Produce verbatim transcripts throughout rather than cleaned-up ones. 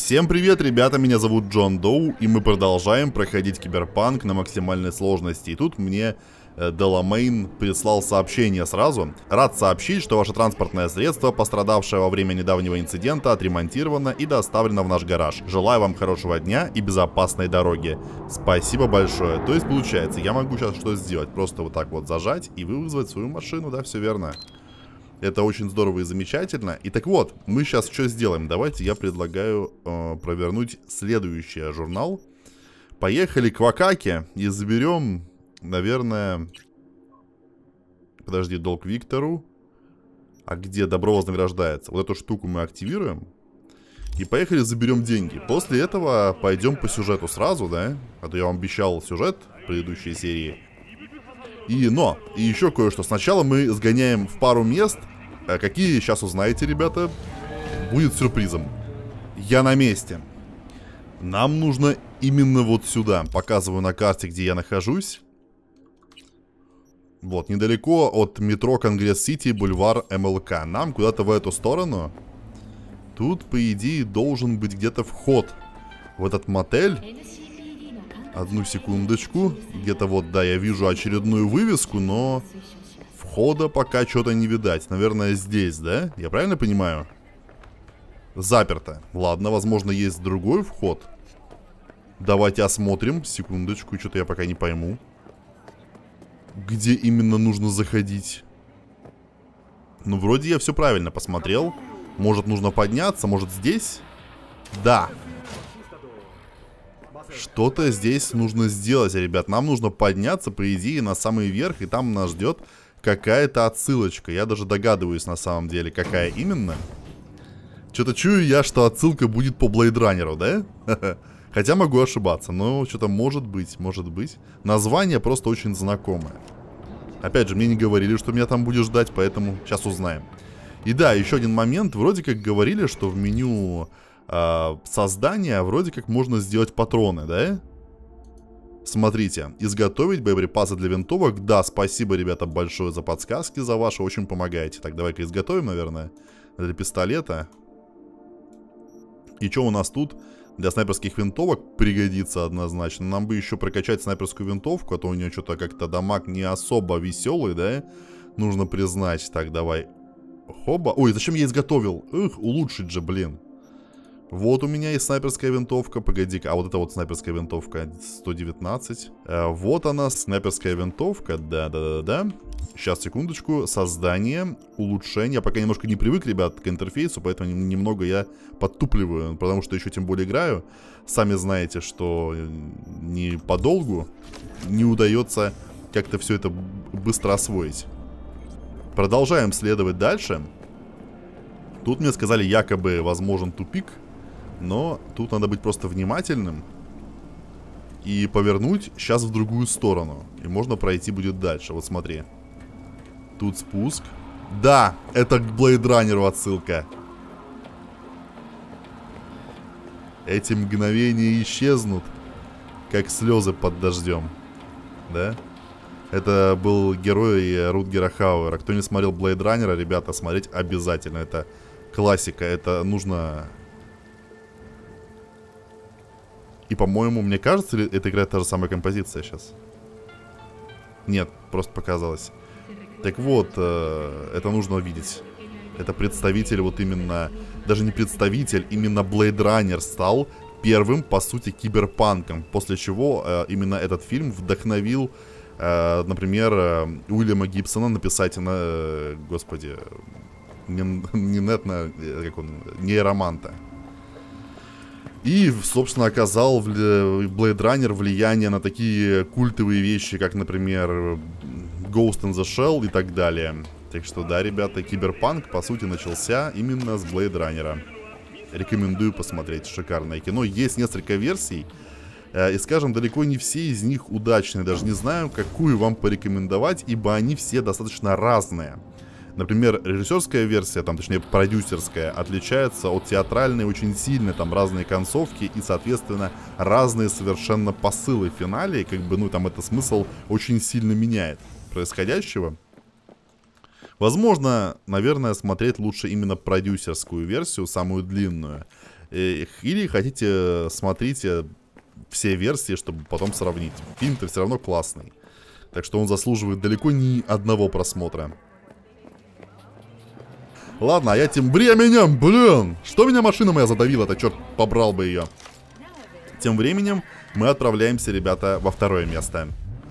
Всем привет, ребята, меня зовут Джон Доу, и мы продолжаем проходить Киберпанк на максимальной сложности. И тут мне э, Деламейн прислал сообщение сразу. Рад сообщить, что ваше транспортное средство, пострадавшее во время недавнего инцидента, отремонтировано и доставлено в наш гараж. Желаю вам хорошего дня и безопасной дороги. Спасибо большое. То есть, получается, я могу сейчас что сделать? Просто вот так вот зажать и вызвать свою машину, да, все верно. Это очень здорово и замечательно. И так вот, мы сейчас что сделаем? Давайте я предлагаю э, провернуть следующий журнал. Поехали к Вакаке и заберем, наверное... Подожди, долг Виктору. А где добро вознаграждается? Вот эту штуку мы активируем. И поехали заберем деньги. После этого пойдем по сюжету сразу, да? А то я вам обещал сюжет в предыдущей серии. И, но, и еще кое-что. Сначала мы сгоняем в пару мест. А какие, сейчас узнаете, ребята. Будет сюрпризом. Я на месте. Нам нужно именно вот сюда. Показываю на карте, где я нахожусь. Вот, недалеко от метро Конгресс-Сити, бульвар эм эл ка. Нам куда-то в эту сторону. Тут, по идее, должен быть где-то вход в этот мотель. Одну секундочку. Где-то вот, да, я вижу очередную вывеску, но входа пока что-то не видать. Наверное, здесь, да? Я правильно понимаю? Заперто. Ладно, возможно, есть другой вход. Давайте осмотрим. Секундочку, что-то я пока не пойму. Где именно нужно заходить? Ну, вроде я все правильно посмотрел. Может, нужно подняться? Может, здесь? Да. Что-то здесь нужно сделать, ребят. Нам нужно подняться, по идее, на самый верх, и там нас ждет какая-то отсылочка. Я даже догадываюсь, на самом деле, какая именно. Что-то чую я, что отсылка будет по Blade Runner, да? Хотя могу ошибаться, но что-то может быть, может быть. Название просто очень знакомое. Опять же, мне не говорили, что меня там будет ждать, поэтому сейчас узнаем. И да, еще один момент. Вроде как говорили, что в меню... создания вроде как можно сделать патроны, да? Смотрите, изготовить боеприпасы для винтовок. Да, спасибо, ребята, большое за подсказки, за ваши, очень помогаете. Так, давай-ка изготовим, наверное, для пистолета. И что у нас тут? Для снайперских винтовок пригодится однозначно. Нам бы еще прокачать снайперскую винтовку, а то у нее что-то как-то дамаг не особо веселый, да? Нужно признать. Так, давай. Хоба. Ой, зачем я изготовил? Эх, улучшить же, блин. Вот у меня есть снайперская винтовка. Погоди-ка, а вот это вот снайперская винтовка сто девятнадцать. А, вот она, снайперская винтовка. Да-да-да-да. Сейчас, секундочку. Создание, улучшение. Я пока немножко не привык, ребят, к интерфейсу, поэтому немного я подтупливаю, потому что еще тем более играю. Сами знаете, что не подолгу не удается как-то все это быстро освоить. Продолжаем следовать дальше. Тут мне сказали, якобы возможен тупик. Но тут надо быть просто внимательным. И повернуть сейчас в другую сторону. И можно пройти будет дальше. Вот смотри. Тут спуск. Да, это к Blade Runner отсылка. Эти мгновения исчезнут, как слезы под дождем. Да? Это был герой Рутгера Хауэра. Кто не смотрел Blade Runner, ребята, смотреть обязательно. Это классика, это нужно... И, по-моему, мне кажется, это играет та же самая композиция сейчас. Нет, просто показалось. Так вот, э, это нужно увидеть. Это представитель вот именно... Даже не представитель, именно Blade Runner стал первым, по сути, киберпанком. После чего э, именно этот фильм вдохновил, э, например, э, Уильяма Гибсона написать на... Э, господи... Не, не нетно... Как он? Нейроманта. И, собственно, оказал в Blade Runner влияние на такие культовые вещи, как, например, Ghost in the Shell и так далее. Так что, да, ребята, Киберпанк, по сути, начался именно с Blade Runner. Рекомендую посмотреть, шикарное кино. Есть несколько версий, и, скажем, далеко не все из них удачные. Даже не знаю, какую вам порекомендовать, ибо они все достаточно разные. Например, режиссерская версия, там, точнее, продюсерская, отличается от театральной очень сильно, там разные концовки и, соответственно, разные совершенно посылы в финале, и, как бы, ну, там, это смысл очень сильно меняет происходящего. Возможно, наверное, смотреть лучше именно продюсерскую версию, самую длинную. Или хотите, смотрите все версии, чтобы потом сравнить. Фильм-то все равно классный. Так что он заслуживает далеко не одного просмотра. Ладно, а я тем временем, блин, что меня машина моя задавила-то, черт, побрал бы ее. Тем временем мы отправляемся, ребята, во второе место.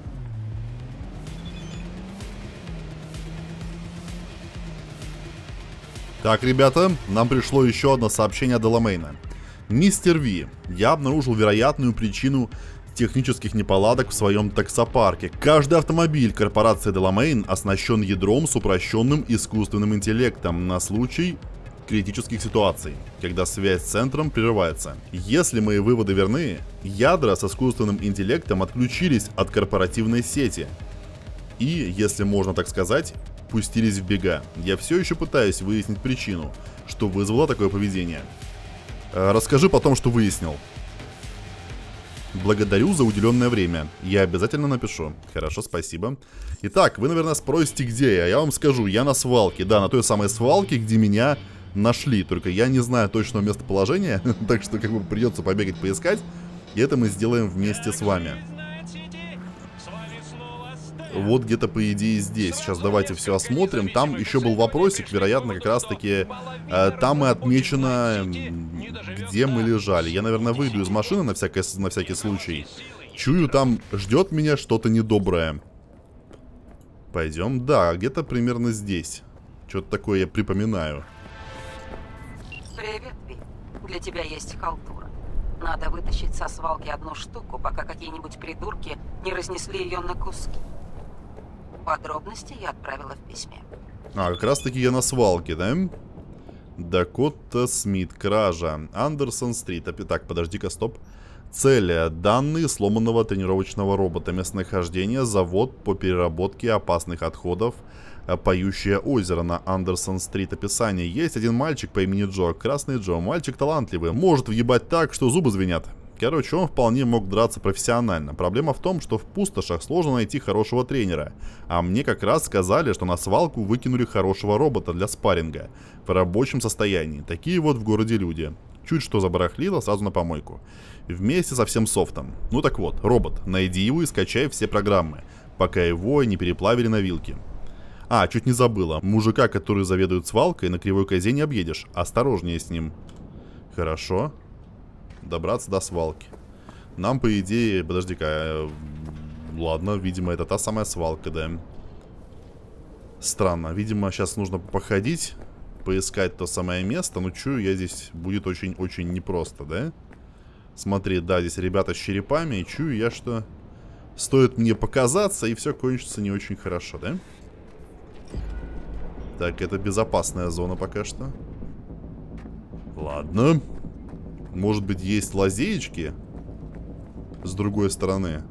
Так, ребята, нам пришло еще одно сообщение от Деламейна. Мистер Ви, я обнаружил вероятную причину технических неполадок в своем таксопарке. Каждый автомобиль корпорации Деламейн оснащен ядром с упрощенным искусственным интеллектом на случай критических ситуаций, когда связь с центром прерывается. Если мои выводы верны, ядра с искусственным интеллектом отключились от корпоративной сети. И, если можно так сказать, пустились в бега. Я все еще пытаюсь выяснить причину, что вызвало такое поведение. Расскажи потом, что выяснил. Благодарю за уделенное время. Я обязательно напишу. Хорошо, спасибо. Итак, вы, наверное, спросите, где я. Я вам скажу, я на свалке. Да, на той самой свалке, где меня нашли. Только я не знаю точного местоположения. Так что, как бы, придется побегать, поискать. И это мы сделаем вместе с вами. Вот где-то, по идее, здесь. Сейчас давайте все осмотрим. Там еще был вопросик, вероятно, как раз-таки э, там и отмечено, где мы лежали. Я, наверное, выйду из машины на, всякое, на всякий случай. Чую, там ждет меня что-то недоброе. Пойдем. Да, где-то примерно здесь. Что-то такое я припоминаю. Привет, Ви. Для тебя есть халтура. Надо вытащить со свалки одну штуку, пока какие-нибудь придурки не разнесли ее на куски. Подробности я отправила в письме. А, как раз таки я на свалке, да? Дакота Смит, кража. Андерсон-стрит. Так, подожди-ка, стоп. Цель. Данные сломанного тренировочного робота. Местонахождение. Завод по переработке опасных отходов. Поющее озеро на Андерсон-стрит. Описание. Есть один мальчик по имени Джо. Красный Джо. Мальчик талантливый. Может въебать так, что зубы звенят. Короче, он вполне мог драться профессионально. Проблема в том, что в пустошах сложно найти хорошего тренера. А мне как раз сказали, что на свалку выкинули хорошего робота для спарринга. В рабочем состоянии. Такие вот в городе люди. Чуть что забарахлило, сразу на помойку. Вместе со всем софтом. Ну так вот, робот, найди его и скачай все программы, пока его не переплавили на вилки. А, чуть не забыла. Мужика, который заведует свалкой, на кривой козе не объедешь. Осторожнее с ним. Хорошо. Добраться до свалки. Нам, по идее... Подожди-ка. Э, ладно, видимо, это та самая свалка, да. Странно. Видимо, сейчас нужно походить, поискать то самое место. Но чую, я здесь будет очень-очень непросто, да? Смотри, да, здесь ребята с черепами. И чую я, что стоит мне показаться, и все кончится не очень хорошо, да? Так, это безопасная зона пока что. Ладно. Может быть, есть лазеечки с другой стороны.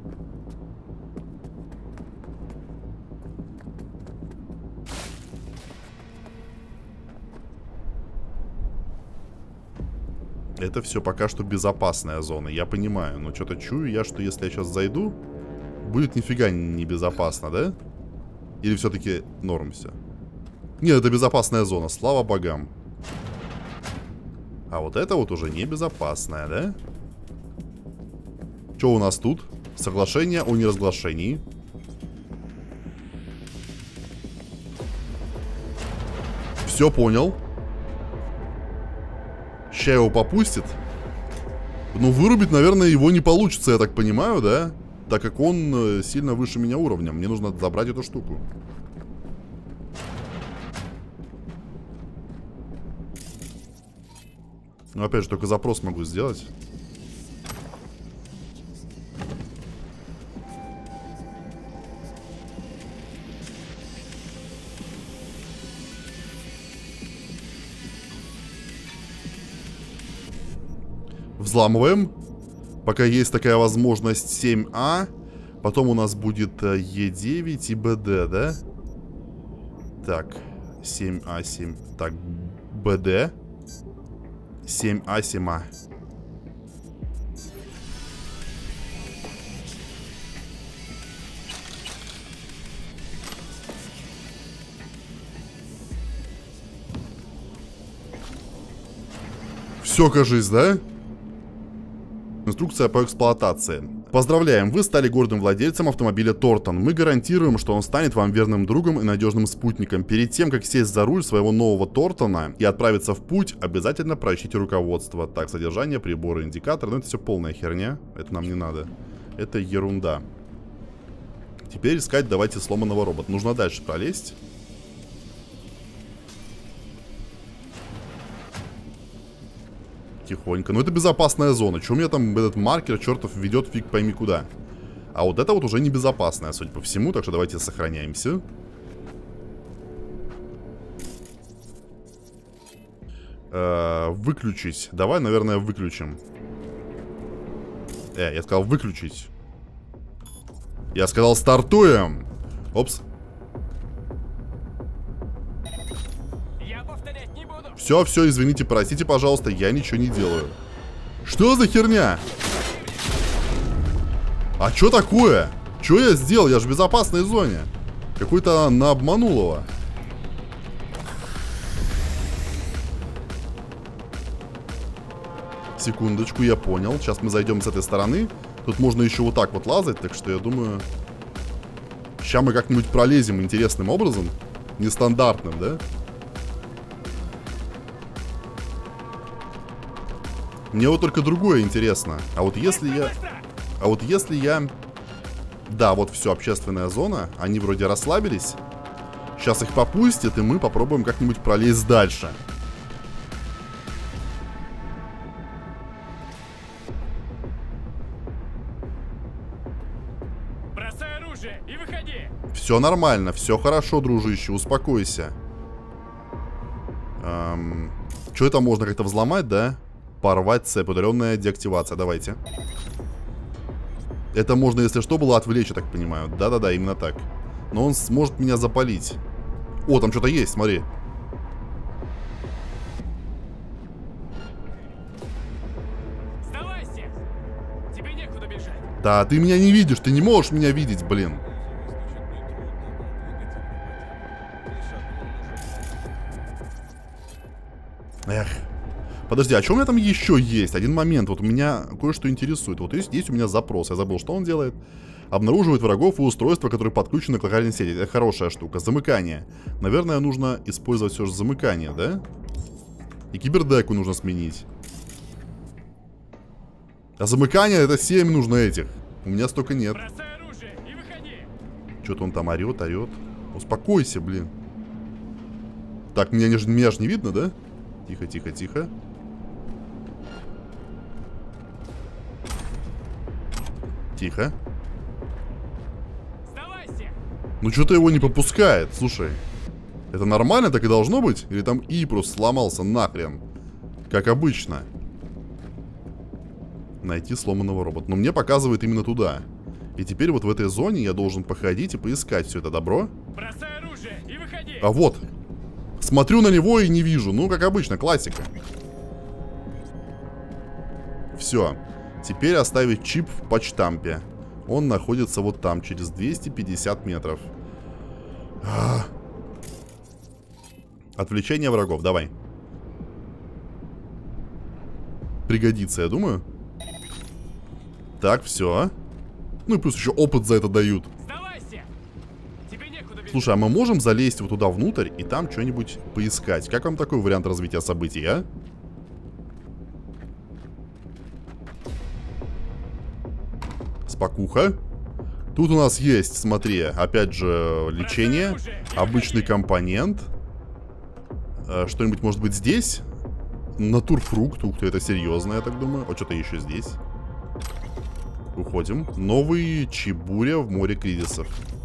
Это все пока что безопасная зона, я понимаю. Но что-то чую я, что если я сейчас зайду, будет нифига не безопасно, да? Или все-таки норм все? Нет, это безопасная зона, слава богам. А вот это вот уже небезопасная, да? Что у нас тут? Соглашение о неразглашении. Все понял. Ща его попустит. Ну, вырубить, наверное, его не получится, я так понимаю, да? Так как он сильно выше меня уровнем. Мне нужно забрать эту штуку. Но опять же, только запрос могу сделать. Взламываем. Пока есть такая возможность семь А. Потом у нас будет Е девять и Б Д, да? Так, семь А, семь. Так, Б Д. семь А, семь А. все, кажись, да? Инструкция по эксплуатации. Поздравляем, вы стали гордым владельцем автомобиля Тортон. Мы гарантируем, что он станет вам верным другом и надежным спутником. Перед тем, как сесть за руль своего нового Тортона и отправиться в путь, обязательно прочтите руководство. Так, содержание, приборы, индикатор. Ну, это все полная херня. Это нам не надо. Это ерунда. Теперь искать давайте сломанного робота. Нужно дальше пролезть. Тихонько. Но это безопасная зона. Чего у меня там этот маркер чертов ведет фиг пойми куда. А вот это вот уже небезопасная, судя по всему. Так что давайте сохраняемся. Э-э, выключить. Давай, наверное, выключим. Э, я сказал выключить. Я сказал стартуем. Опс. Все, все, извините, простите, пожалуйста, я ничего не делаю. Что за херня? А что такое? Что я сделал? Я же в безопасной зоне. Какой-то она обманула. Секундочку, я понял. Сейчас мы зайдем с этой стороны. Тут можно еще вот так вот лазать, так что я думаю... Сейчас мы как-нибудь пролезем интересным образом. Нестандартным, да? Мне вот только другое интересно. А вот если я... А вот если я... Да, вот все, общественная зона. Они вроде расслабились. Сейчас их попустят, и мы попробуем как-нибудь пролезть дальше. Бросай оружие и выходи. Все нормально, все хорошо, дружище, успокойся. Эм... Что это можно как-то взломать, да? Порвать цепь, удаленная деактивация, давайте. Это можно, если что, было отвлечь, я так понимаю. Да-да-да, именно так. Но он сможет меня запалить. О, там что-то есть, смотри. Сдавайся! Тебе некуда бежать. Да, ты меня не видишь, ты не можешь меня видеть, блин. Эх. Подожди, а что у меня там еще есть? Один момент, вот меня кое-что интересует. Вот есть, есть у меня запрос, я забыл, что он делает. Обнаруживает врагов и устройства, которые подключены к локальной сети. Это хорошая штука. Замыкание. Наверное, нужно использовать все же замыкание, да? И кибердеку нужно сменить. А замыкание это семь нужно этих. У меня столько нет. Что-то он там орет, орет. Успокойся, блин. Так, меня, меня же не видно, да? Тихо, тихо, тихо. Тихо. Сдавайся! Ну что-то его не попускает, слушай. Это нормально так и должно быть? Или там И просто сломался нахрен? Как обычно. Найти сломанного робота. Но мне показывает именно туда. И теперь вот в этой зоне я должен походить и поискать все это добро. Бросай оружие и выходи! А вот. Смотрю на него и не вижу. Ну, как обычно, классика. Все. Теперь оставить чип в почтампе. Он находится вот там, через двести пятьдесят метров. А-а-а. Отвлечение врагов, давай. Пригодится, я думаю. Так, все. Ну и плюс еще опыт за это дают. Слушай, а мы можем залезть вот туда внутрь и там что-нибудь поискать? Как вам такой вариант развития событий, а? Спокуха. Тут у нас есть, смотри, опять же, лечение. Обычный компонент. Что-нибудь может быть здесь? Натурфрукт. Ух ты, это серьезно, я так думаю. О, что-то еще здесь. Уходим. Новый Чебуря в море кризисов.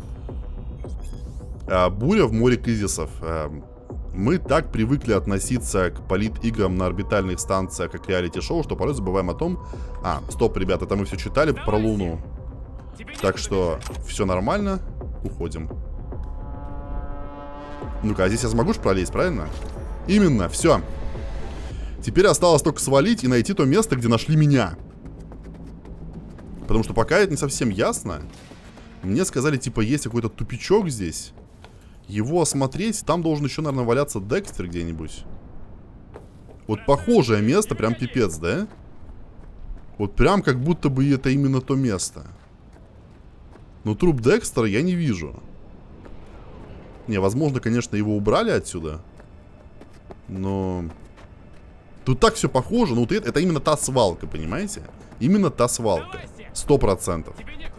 А, буря в море кризисов. А, мы так привыкли относиться к полит-играм на орбитальных станциях, как реалити-шоу, что порой забываем о том... А, стоп, ребята, это мы все читали про Луну. Так что все нормально. Уходим. Ну-ка, а здесь я смогу ж пролезть, правильно? Именно, все. Теперь осталось только свалить и найти то место, где нашли меня. Потому что пока это не совсем ясно. Мне сказали, типа, есть какой-то тупичок здесь. Его осмотреть. Там должен еще, наверное, валяться Декстер где-нибудь. Вот похожее место, прям пипец, да? Вот прям как будто бы это именно то место. Но труп Декстера я не вижу. Не, возможно, конечно, его убрали отсюда. Но... Тут так все похоже. Ну, вот это, это именно та свалка, понимаете? Именно та свалка. Сто процентов.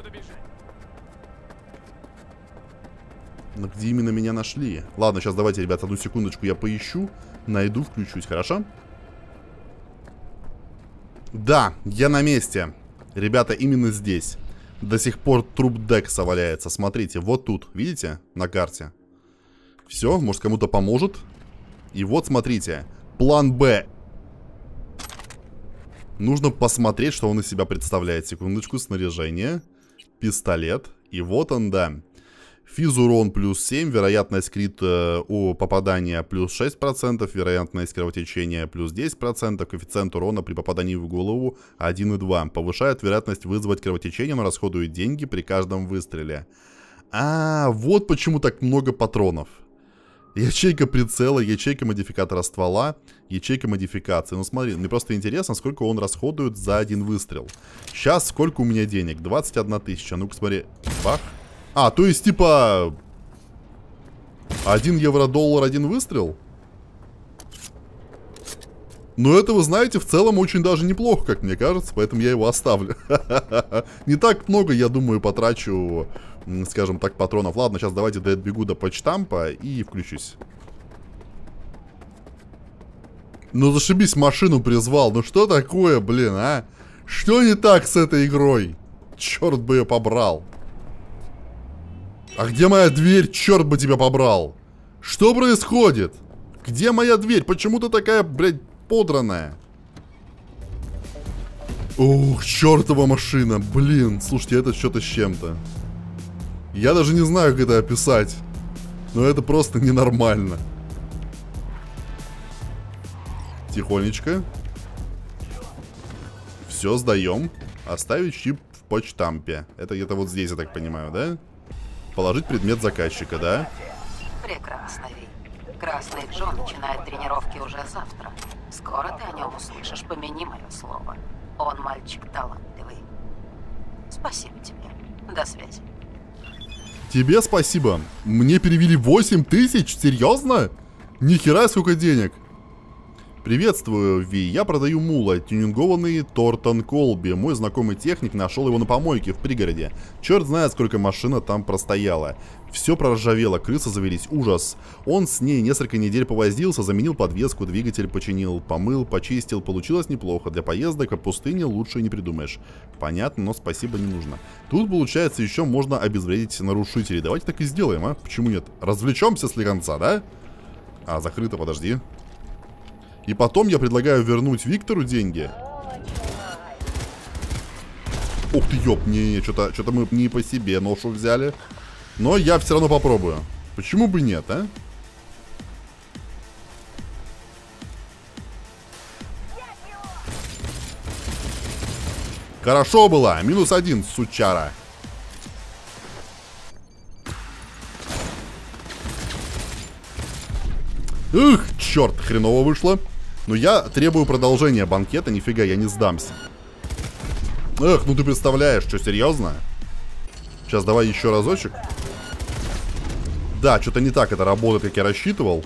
Но где именно меня нашли? Ладно, сейчас давайте, ребят, одну секундочку я поищу. Найду, включусь, хорошо? Да, я на месте. Ребята, именно здесь. До сих пор труп Декса валяется. Смотрите, вот тут, видите, на карте. Все, может, кому-то поможет. И вот, смотрите, план Б. Нужно посмотреть, что он из себя представляет. Секундочку, снаряжение. Пистолет. И вот он, да. Физурон плюс семь, вероятность крит э, у попадания плюс шесть процентов, вероятность кровотечения плюс десять процентов, коэффициент урона при попадании в голову один и два. Повышает вероятность вызвать кровотечение, но расходует деньги при каждом выстреле. А, вот почему так много патронов. Ячейка прицела, ячейка модификатора ствола, ячейка модификации. Ну смотри, мне просто интересно, сколько он расходует за один выстрел. Сейчас сколько у меня денег? двадцать одна тысяча. Ну-ка смотри. Бах. А, то есть типа... один евро-доллар, один выстрел? Но это, вы знаете, в целом очень даже неплохо, как мне кажется, поэтому я его оставлю. Не так много, я думаю, потрачу, скажем так, патронов. Ладно, сейчас давайте добегу до почтампа и включусь. Ну зашибись, машину призвал. Ну что такое, блин, а? Что не так с этой игрой? Черт бы ее побрал. А где моя дверь? Черт бы тебя побрал. Что происходит? Где моя дверь? Почему ты такая, блядь, подранная? Ух, чертова машина. Блин, слушайте, это что-то с чем-то. Я даже не знаю, как это описать. Но это просто ненормально. Тихонечко. Все, сдаем. Оставить чип в почтампе. Это где-то вот здесь, я так понимаю, да? Положить предмет заказчика, да? Прекрасно, Ви. Красный Джо начинает тренировки уже завтра. Скоро ты о нем услышишь, помяни мое слово. Он мальчик талантливый. Спасибо тебе. До связи. Тебе спасибо. Мне перевели восемь тысяч? Серьезно? Нихера сколько денег. Приветствую, Ви. Я продаю мула, тюнингованный Тортон Колби. Мой знакомый техник нашел его на помойке в пригороде. Черт знает, сколько машина там простояла. Все проржавело, крысы завелись, ужас. Он с ней несколько недель повозился, заменил подвеску, двигатель починил, помыл, почистил. Получилось неплохо. Для поездок по пустыне лучше не придумаешь. Понятно, но спасибо не нужно. Тут, получается, еще можно обезвредить нарушителей. Давайте так и сделаем, а? Почему нет? Развлечемся слегонца, да? А, закрыто, подожди. И потом я предлагаю вернуть Виктору деньги. Ух ты, ёп, не, что-то что-то мы не по себе ношу взяли. Но я все равно попробую. Почему бы нет, а? Хорошо было. Минус один, сучара. Ух, черт, хреново вышло. Но я требую продолжения банкета, нифига, я не сдамся. Эх, ну ты представляешь, что, серьезно? Сейчас давай еще разочек. Да, что-то не так это работает, как я рассчитывал.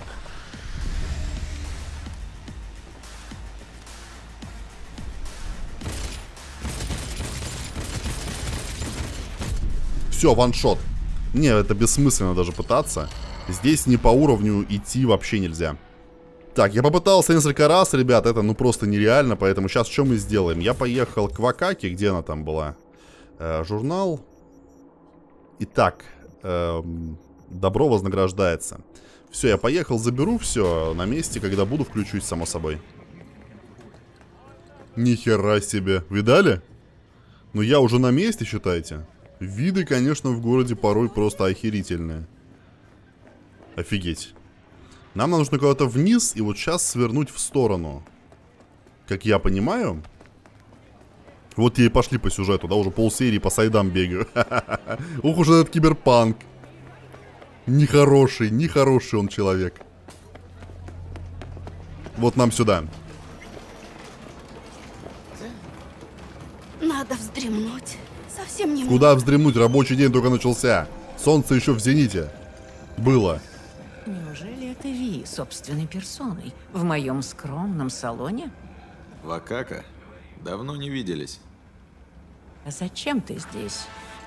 Все, ваншот. Не, это бессмысленно даже пытаться. Здесь не по уровню идти вообще нельзя. Так, я попытался несколько раз, ребят, это ну просто нереально, поэтому сейчас что мы сделаем? Я поехал к Вакаке, где она там была? Э, журнал. Итак, эм, добро вознаграждается. Все, я поехал, заберу все на месте, когда буду, включусь, само собой. Нихера себе, видали? Ну я уже на месте, считайте. Виды, конечно, в городе порой просто охерительные. Офигеть. Нам нужно куда-то вниз и вот сейчас свернуть в сторону. Как я понимаю. Вот я и пошли по сюжету, да, уже полсерии по сайдам бегаю. Ух уж этот киберпанк. Нехороший, нехороший он человек. Вот нам сюда. Вздремнуть. Совсем не Куда вздремнуть? Рабочий день только начался. Солнце еще в зените. Было. Неужели это Ви собственной персоной в моем скромном салоне? Вакака, давно не виделись. А зачем ты здесь?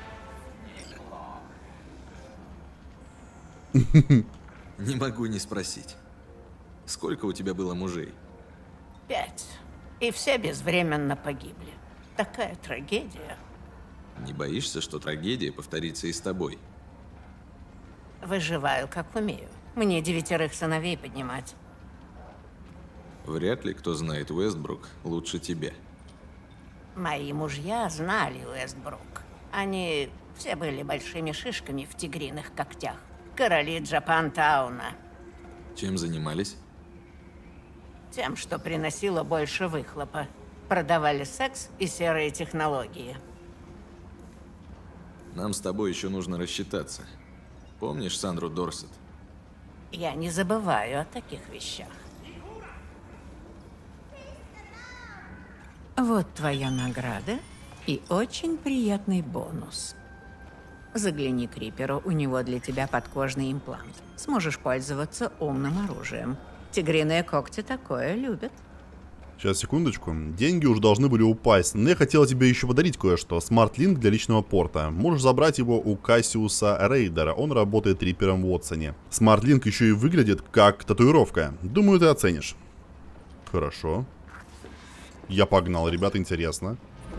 Не могу не спросить. Сколько у тебя было мужей? Пять. И все безвременно погибли. Такая трагедия. Не боишься, что трагедия повторится и с тобой? Выживаю, как умею. Мне девятерых сыновей поднимать. Вряд ли кто знает Уэстбрук лучше тебя. Мои мужья знали Уэстбрук. Они все были большими шишками в тигриных когтях. Короли Джапантауна. Чем занимались? Тем, что приносило больше выхлопа. Продавали секс и серые технологии. Нам с тобой еще нужно рассчитаться. Помнишь Сандру Дорсет? Я не забываю о таких вещах. Вот твоя награда и очень приятный бонус. Загляни к Риперу, у него для тебя подкожный имплант. Сможешь пользоваться умным оружием. Тигриные когти такое любят. Сейчас, секундочку. Деньги уже должны были упасть. Но я хотел тебе еще подарить кое-что. Смарт-линк для личного порта. Можешь забрать его у Кассиуса Рейдера. Он работает рипером в Уотсоне. Смарт-линк еще и выглядит как татуировка. Думаю, ты оценишь. Хорошо. Я погнал, ребята, интересно.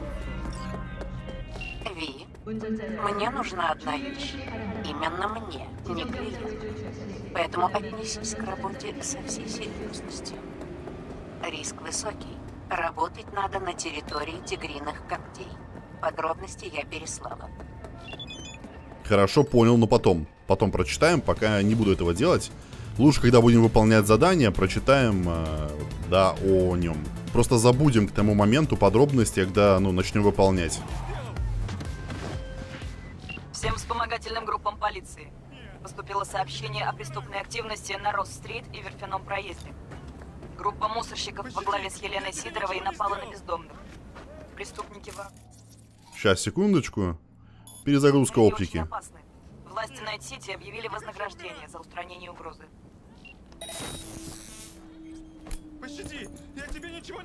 Ви, мне нужна одна вещь. Именно мне, не клиенту. Поэтому отнесись к работе со всей серьезностью. Риск высокий. Работать надо на территории тигриных когтей. Подробности я переслала. Хорошо, понял, но потом. Потом прочитаем, пока не буду этого делать. Лучше, когда будем выполнять задание, прочитаем, э, да, о нем. Просто забудем к тому моменту подробности, когда, ну, начнем выполнять. Всем вспомогательным группам полиции. Поступило сообщение о преступной активности на Росс-стрит и Верфяном проезде. Группа мусорщиков во главе с Еленой Сидоровой напала на бездомных. Преступники во... Сейчас, секундочку. Перезагрузка Они оптики. очень опасны. Власти Найт-Сити объявили вознаграждение за устранение угрозы. Пощади, я тебе ничего не...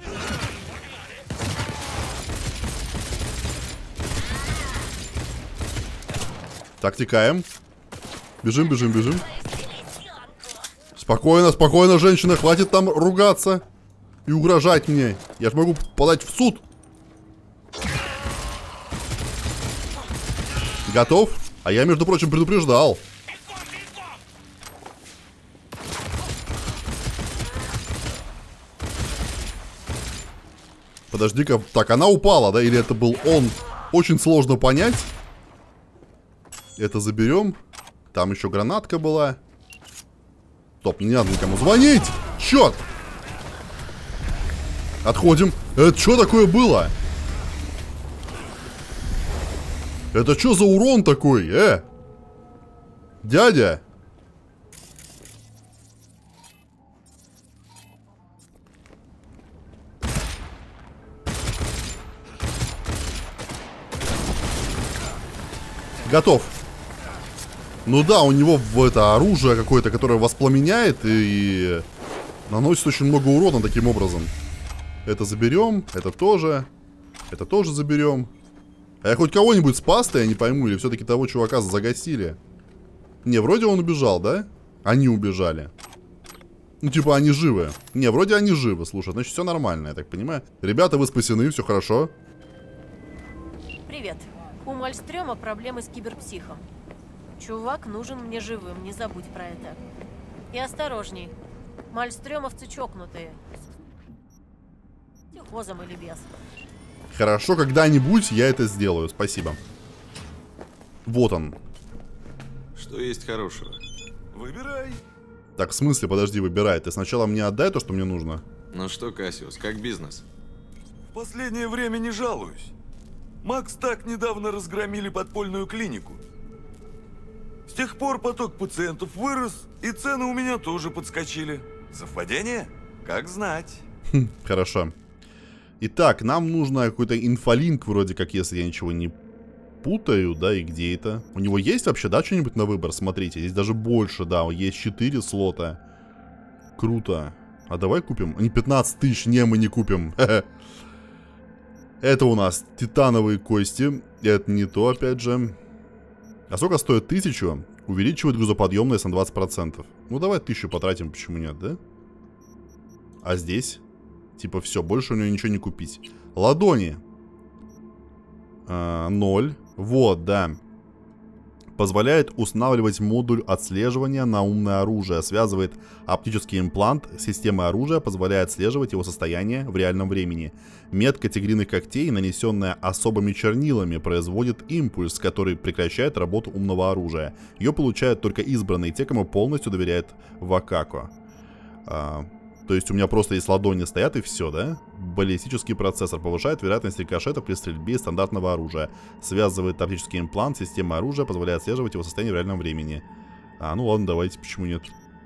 Так, текаем. Бежим, бежим, бежим. Спокойно, спокойно, женщина, хватит там ругаться и угрожать мне. Я же могу подать в суд. Готов? А я, между прочим, предупреждал. Подожди-ка, так, она упала, да? Или это был он? Очень сложно понять. Это заберем. Там еще гранатка была. Стоп, не надо никому звонить! Черт! Отходим. Это что такое было? Это что за урон такой, э? Дядя? Готов. Ну да, у него в это оружие какое-то, которое воспламеняет и наносит очень много урона таким образом. Это заберем, это тоже. Это тоже заберем. А я хоть кого-нибудь спас-то, я не пойму, или все-таки того чувака загасили? Не, вроде он убежал, да? Они убежали. Ну, типа, они живы. Не, вроде они живы, слушай, значит, все нормально, я так понимаю. Ребята, вы спасены, все хорошо. Привет. У Мальстрёма проблемы с киберпсихом. Чувак нужен мне живым, не забудь про это. И осторожней. Мальстрёмовцы чокнутые. Психозом или без. Хорошо, когда-нибудь я это сделаю, спасибо. Вот он. Что есть хорошего? Выбирай. Так, в смысле, подожди, выбирай. Ты сначала мне отдай то, что мне нужно. Ну что, Кассиус, как бизнес? В последнее время не жалуюсь. Макс так недавно разгромили подпольную клинику. С тех пор поток пациентов вырос, и цены у меня тоже подскочили. Совпадение? Как знать. Хм, хорошо. Итак, нам нужно какой-то инфолинк, вроде как, если я ничего не путаю, да, и где это? У него есть вообще, да, что-нибудь на выбор? Смотрите, здесь даже больше, да, есть четыре слота. Круто. А давай купим? Не пятнадцать тысяч, не, мы не купим. Это у нас титановые кости. Это не то, опять же. А сколько стоит тысячу? Увеличивает грузоподъемность на двадцать процентов. Ну, давай тысячу потратим, почему нет, да? А здесь? Типа, все, больше у него ничего не купить. Ладони. А, ноль. Вот, да. Позволяет устанавливать модуль отслеживания на умное оружие. Связывает оптический имплант с системой оружия. Позволяет отслеживать его состояние в реальном времени. Метка тигриных когтей, нанесенная особыми чернилами, производит импульс, который прекращает работу умного оружия. Ее получают только избранные, те, кому полностью доверяет Вакако. А, то есть у меня просто есть ладони стоят и все, да? Баллистический процессор повышает вероятность рикошета при стрельбе из стандартного оружия. Связывает оптический имплант с системой оружия, позволяет отслеживать его состояние в реальном времени. А, ну ладно, давайте, почему нет?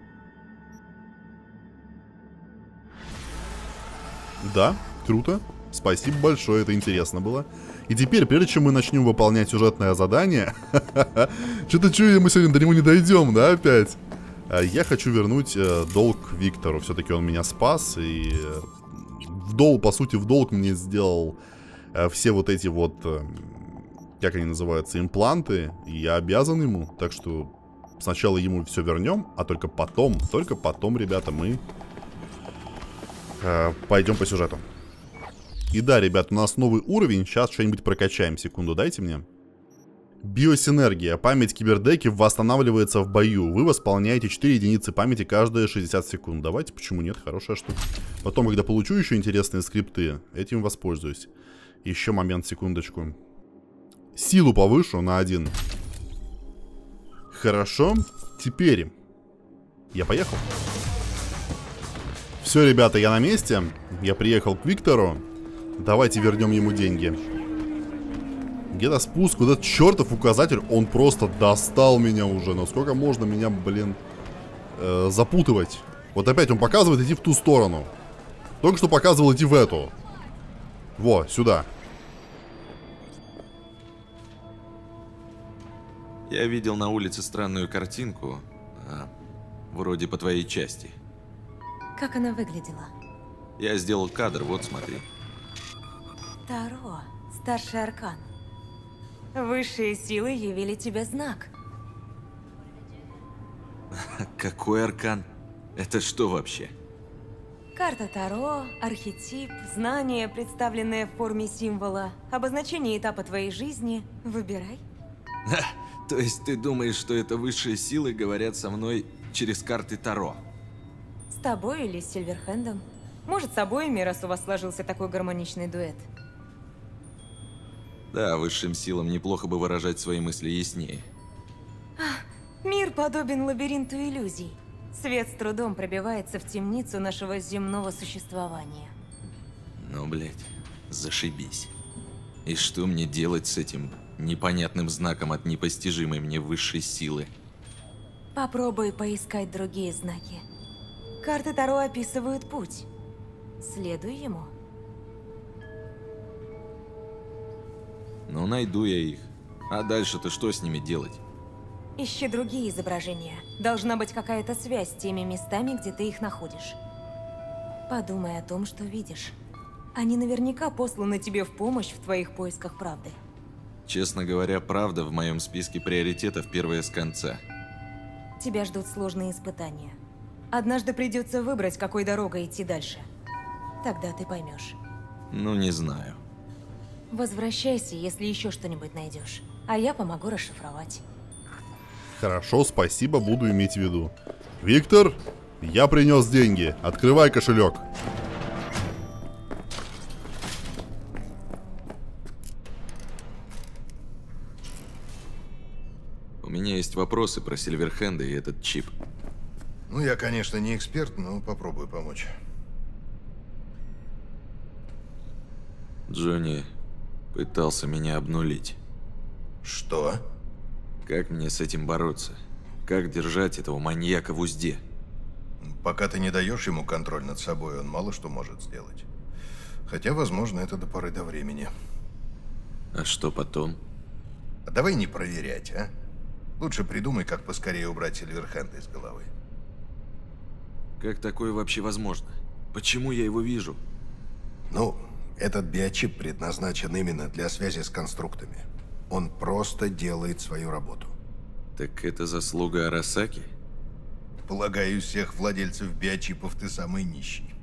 Да, круто. Спасибо большое, это интересно было. И теперь, прежде чем мы начнем выполнять сюжетное задание... Что-то чую, мы сегодня до него не дойдем, да, опять? Я хочу вернуть э, долг Виктору. Все-таки он меня спас. И э, в долг, по сути, в долг мне сделал э, все вот эти вот... Э, как они называются? Импланты. И я обязан ему. Так что сначала ему все вернем, а только потом, только потом, ребята, мы э, пойдем по сюжету. И да, ребят, у нас новый уровень. Сейчас что-нибудь прокачаем. Секунду, дайте мне. Биосинергия. Память кибердеки восстанавливается в бою. Вы восполняете четыре единицы памяти каждые шестьдесят секунд. Давайте, почему нет? Хорошая штука. Потом, когда получу еще интересные скрипты, этим воспользуюсь. Еще момент, секундочку. Силу повышу на один. Хорошо. Теперь я поехал. Все, ребята, я на месте. Я приехал к Виктору. Давайте вернем ему деньги. Где-то спуск, вот этот чертов указатель, он просто достал меня уже. Но сколько можно меня, блин, э, запутывать? Вот опять он показывает идти в ту сторону. Только что показывал идти в эту. Во, сюда. Я видел на улице странную картинку, а, вроде по твоей части. Как она выглядела? Я сделал кадр, вот смотри. Таро, старший аркан. Высшие силы явили тебе знак. Какой аркан? Это что вообще? Карта Таро, архетип, знания, представленные в форме символа, обозначение этапа твоей жизни. Выбирай. То есть ты думаешь, что это высшие силы говорят со мной через карты Таро? С тобой или с Сильверхендом? Может, с обоими, раз у вас сложился такой гармоничный дуэт. Да, высшим силам неплохо бы выражать свои мысли яснее. А, мир подобен лабиринту иллюзий. Свет с трудом пробивается в темницу нашего земного существования. Ну, блядь, зашибись. И что мне делать с этим непонятным знаком от непостижимой мне высшей силы? Попробуй поискать другие знаки. Карты Таро описывают путь. Следуй ему. Ну, найду я их. А дальше-то что с ними делать? Ищи другие изображения. Должна быть какая-то связь с теми местами, где ты их находишь. Подумай о том, что видишь. Они наверняка посланы тебе в помощь в твоих поисках правды. Честно говоря, правда в моем списке приоритетов первая с конца. Тебя ждут сложные испытания. Однажды придется выбрать, какой дорогой идти дальше. Тогда ты поймешь. Ну, не знаю. Возвращайся, если еще что-нибудь найдешь. А я помогу расшифровать. Хорошо, спасибо, буду иметь в виду. Виктор, я принес деньги. Открывай кошелек. У меня есть вопросы про Сильверхенда и этот чип. Ну, я, конечно, не эксперт, но попробую помочь. Джонни пытался меня обнулить. Что? Как мне с этим бороться? Как держать этого маньяка в узде? Пока ты не даешь ему контроль над собой, он мало что может сделать. Хотя, возможно, это до поры до времени. А что потом? А давай не проверять, а? Лучше придумай, как поскорее убрать Сильверхенда из головы. Как такое вообще возможно? Почему я его вижу? Ну, этот биочип предназначен именно для связи с конструктами. Он просто делает свою работу. Так это заслуга Арасаки? Полагаю, из всех владельцев биочипов ты самый нищий.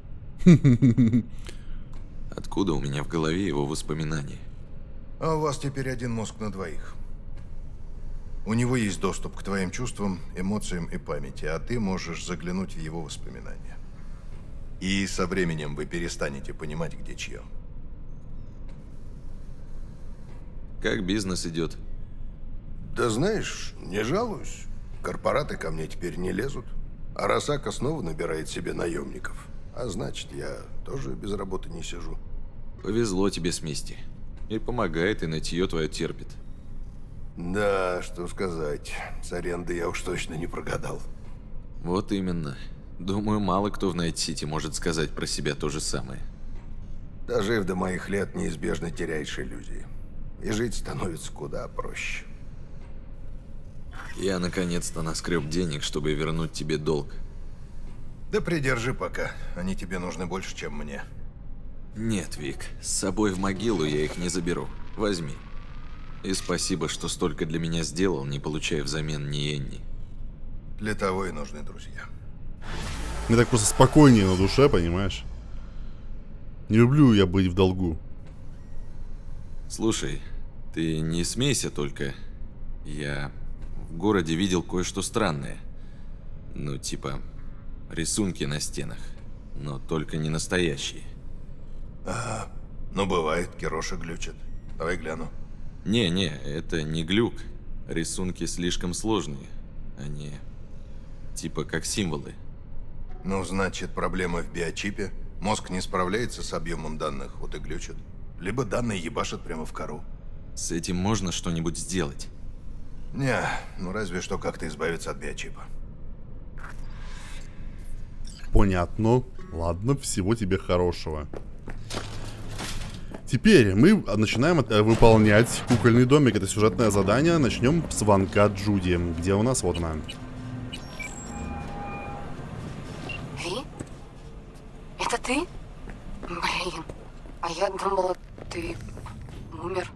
Откуда у меня в голове его воспоминания? А у вас теперь один мозг на двоих. У него есть доступ к твоим чувствам, эмоциям и памяти, а ты можешь заглянуть в его воспоминания. И со временем вы перестанете понимать, где чье. Как бизнес идет? Да знаешь, не жалуюсь. Корпораты ко мне теперь не лезут. Арасака снова набирает себе наемников. А значит, я тоже без работы не сижу. Повезло тебе с Мисти. И помогает, и нытье твое терпит. Да, что сказать. С аренды я уж точно не прогадал. Вот именно. Думаю, мало кто в Найт-Сити может сказать про себя то же самое. Дожив до моих лет, неизбежно теряешь иллюзии. И жить становится куда проще. Я наконец-то наскреб денег, чтобы вернуть тебе долг. Да придержи пока. Они тебе нужны больше, чем мне. Нет, Вик. С собой в могилу я их не заберу. Возьми. И спасибо, что столько для меня сделал, не получая взамен ни енни. Для того и нужны друзья. Мне так просто спокойнее на душе, понимаешь? Не люблю я быть в долгу. Слушай, ты не смейся только. Я в городе видел кое-что странное. Ну, типа, рисунки на стенах. Но только не настоящие. Ага. Ну, бывает, Кироша глючит. Давай гляну. Не-не, это не глюк. Рисунки слишком сложные. Они типа как символы. Ну, значит, проблема в биочипе. Мозг не справляется с объемом данных, вот и глючит. Либо данные ебашат прямо в кору. С этим можно что-нибудь сделать? Не, ну разве что как-то избавиться от биочипа. Понятно. Ладно, всего тебе хорошего. Теперь мы начинаем выполнять кукольный домик. Это сюжетное задание. Начнем с звонка Джуди. Где у нас? Вот она. Ви? Это ты? Блин, а я думала, ты умер.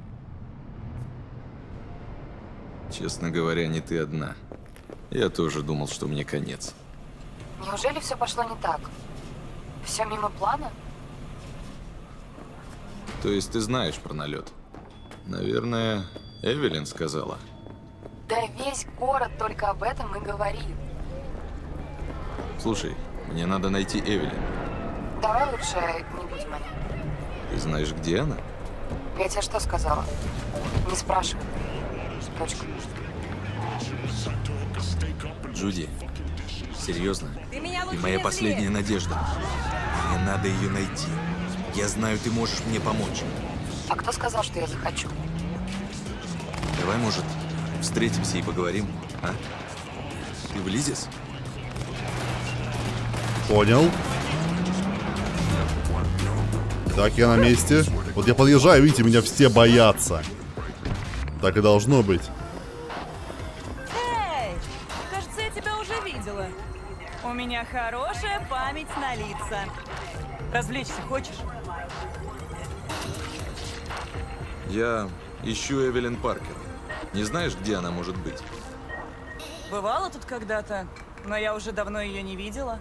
Честно говоря, не ты одна. Я тоже думал, что мне конец. Неужели все пошло не так? Все мимо плана? То есть ты знаешь про налет? Наверное, Эвелин сказала. Да весь город только об этом и говорит. Слушай, мне надо найти Эвелин. Давай лучше не будем о ней. Ты знаешь, где она? Я тебе что сказала? Не спрашивай. Точка. Джуди, серьезно? Ты меня Ты моя последняя надежда. Мне надо ее найти. Я знаю, ты можешь мне помочь. А кто сказал, что я захочу? Давай, может, встретимся и поговорим, а? Ты влезешь? Понял. Так, я на месте. Вот я подъезжаю, видите, меня все боятся. Так и должно быть. Эй! Кажется, я тебя уже видела. У меня хорошая память на лица. Развлечься хочешь? Я ищу Эвелин Паркер. Не знаешь, где она может быть? Бывала тут когда-то, но я уже давно ее не видела.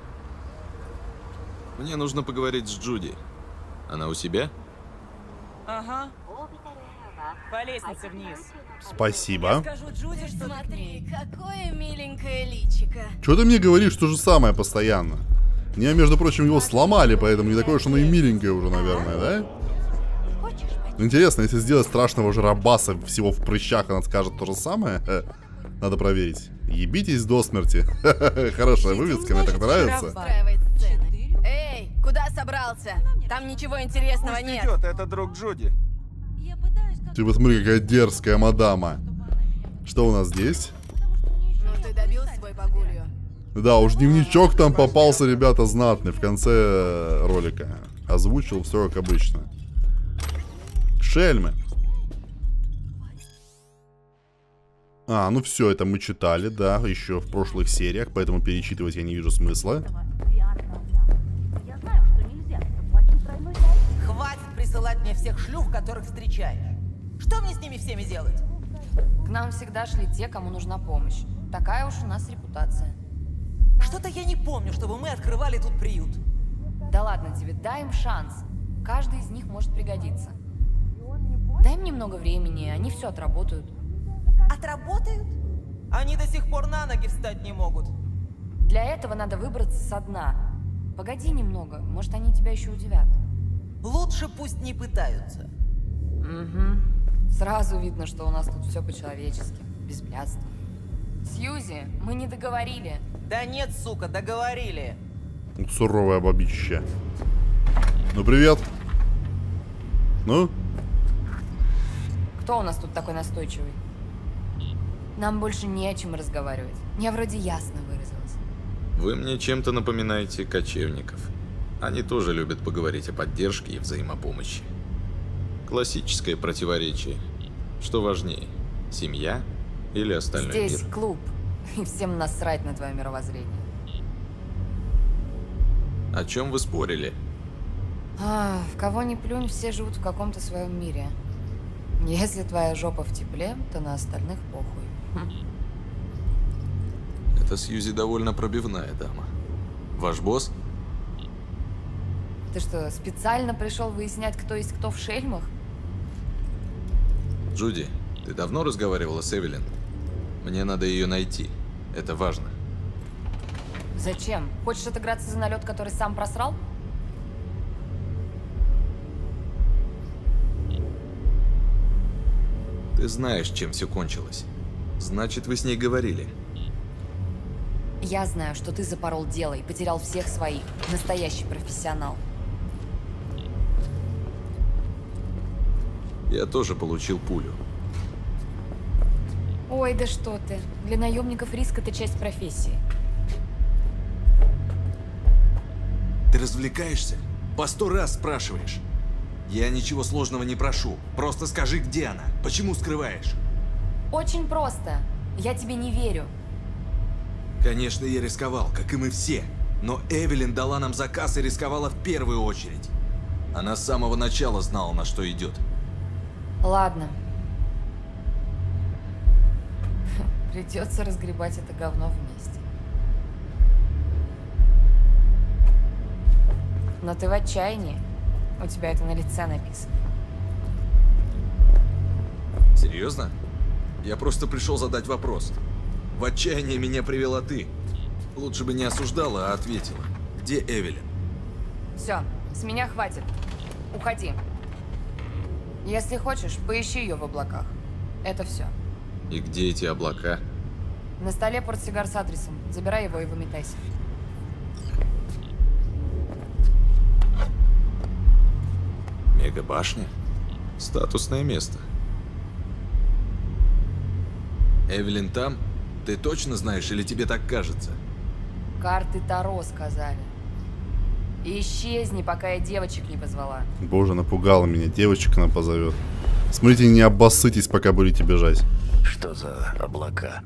Мне нужно поговорить с Джуди. Она у себя? Ага. По лестнице вниз. Спасибо. Я скажу Джуди, что Смотри, какое миленькое личико. Чего ты мне говоришь то же самое постоянно? Мне, между прочим, его сломали, поэтому не такое, что оно и миленькое уже, наверное, да? Интересно, если сделать страшного жиробаса всего в прыщах, она скажет то же самое? Надо проверить. Ебитесь до смерти. Хорошая вывеска, мне так нравится. Эй, куда собрался? Там ничего интересного Пусть нет. идет, это друг Джуди. Ты посмотри, какая дерзкая мадама. Что у нас здесь? Ну ты добил свой погулью. Да, уж дневничок там попался, ребята, знатный в конце ролика. Озвучил все как обычно. Шельмы. А, ну все, это мы читали, да, еще в прошлых сериях, поэтому перечитывать я не вижу смысла. Хватит присылать мне всех шлюх, которых встречаешь. Что мне с ними всеми делать? К нам всегда шли те, кому нужна помощь. Такая уж у нас репутация. Что-то я не помню, чтобы мы открывали тут приют. Да ладно тебе, дай им шанс. Каждый из них может пригодиться. Дай им немного времени, они все отработают. Отработают? Они до сих пор на ноги встать не могут. Для этого надо выбраться со дна. Погоди немного, может, они тебя еще удивят. Лучше пусть не пытаются. Угу. Сразу видно, что у нас тут все по-человечески, без блядства. Сьюзи, мы не договорили. Да нет, сука, договорили. Суровое бабище. Ну, привет. Ну? Кто у нас тут такой настойчивый? Нам больше не о чем разговаривать. Я вроде ясно выразилась. Вы мне чем-то напоминаете кочевников. Они тоже любят поговорить о поддержке и взаимопомощи. Классическое противоречие. Что важнее, семья или остальной мир? Здесь клуб, и всем насрать на твое мировоззрение. О чем вы спорили? А, в кого ни плюнь, все живут в каком-то своем мире. Если твоя жопа в тепле, то на остальных похуй. Хм. Это Сьюзи довольно пробивная дама. Ваш босс? Ты что, специально пришел выяснять, кто есть кто в шельмах? Джуди, ты давно разговаривала с Эвелин? Мне надо ее найти. Это важно. Зачем? Хочешь отыграться за налет, который сам просрал? Ты знаешь, чем все кончилось. Значит, вы с ней говорили. Я знаю, что ты запорол дело и потерял всех своих. Настоящий профессионал. Я тоже получил пулю. Ой, да что ты. Для наемников риск — это часть профессии. Ты развлекаешься? По сто раз спрашиваешь. Я ничего сложного не прошу. Просто скажи, где она. Почему скрываешь? Очень просто. Я тебе не верю. Конечно, я рисковал, как и мы все. Но Эвелин дала нам заказ и рисковала в первую очередь. Она с самого начала знала, на что идет. Ладно. Придется разгребать это говно вместе. Но ты в отчаянии. У тебя это на лице написано. Серьезно? Я просто пришел задать вопрос. В отчаяние меня привела ты. Лучше бы не осуждала, а ответила. Где Эвелин? Все, с меня хватит. Уходи. Если хочешь, поищи ее в облаках. Это все. И где эти облака? На столе портсигар с адресом. Забирай его и выметайся. Мегабашня? Статусное место. Эвелин там? Ты точно знаешь или тебе так кажется? Карты Таро сказали. Исчезни, пока я девочек не позвала. Боже, напугала меня. Девочек она позовет. Смотрите, не обоссытесь, пока будете бежать. Что за облака?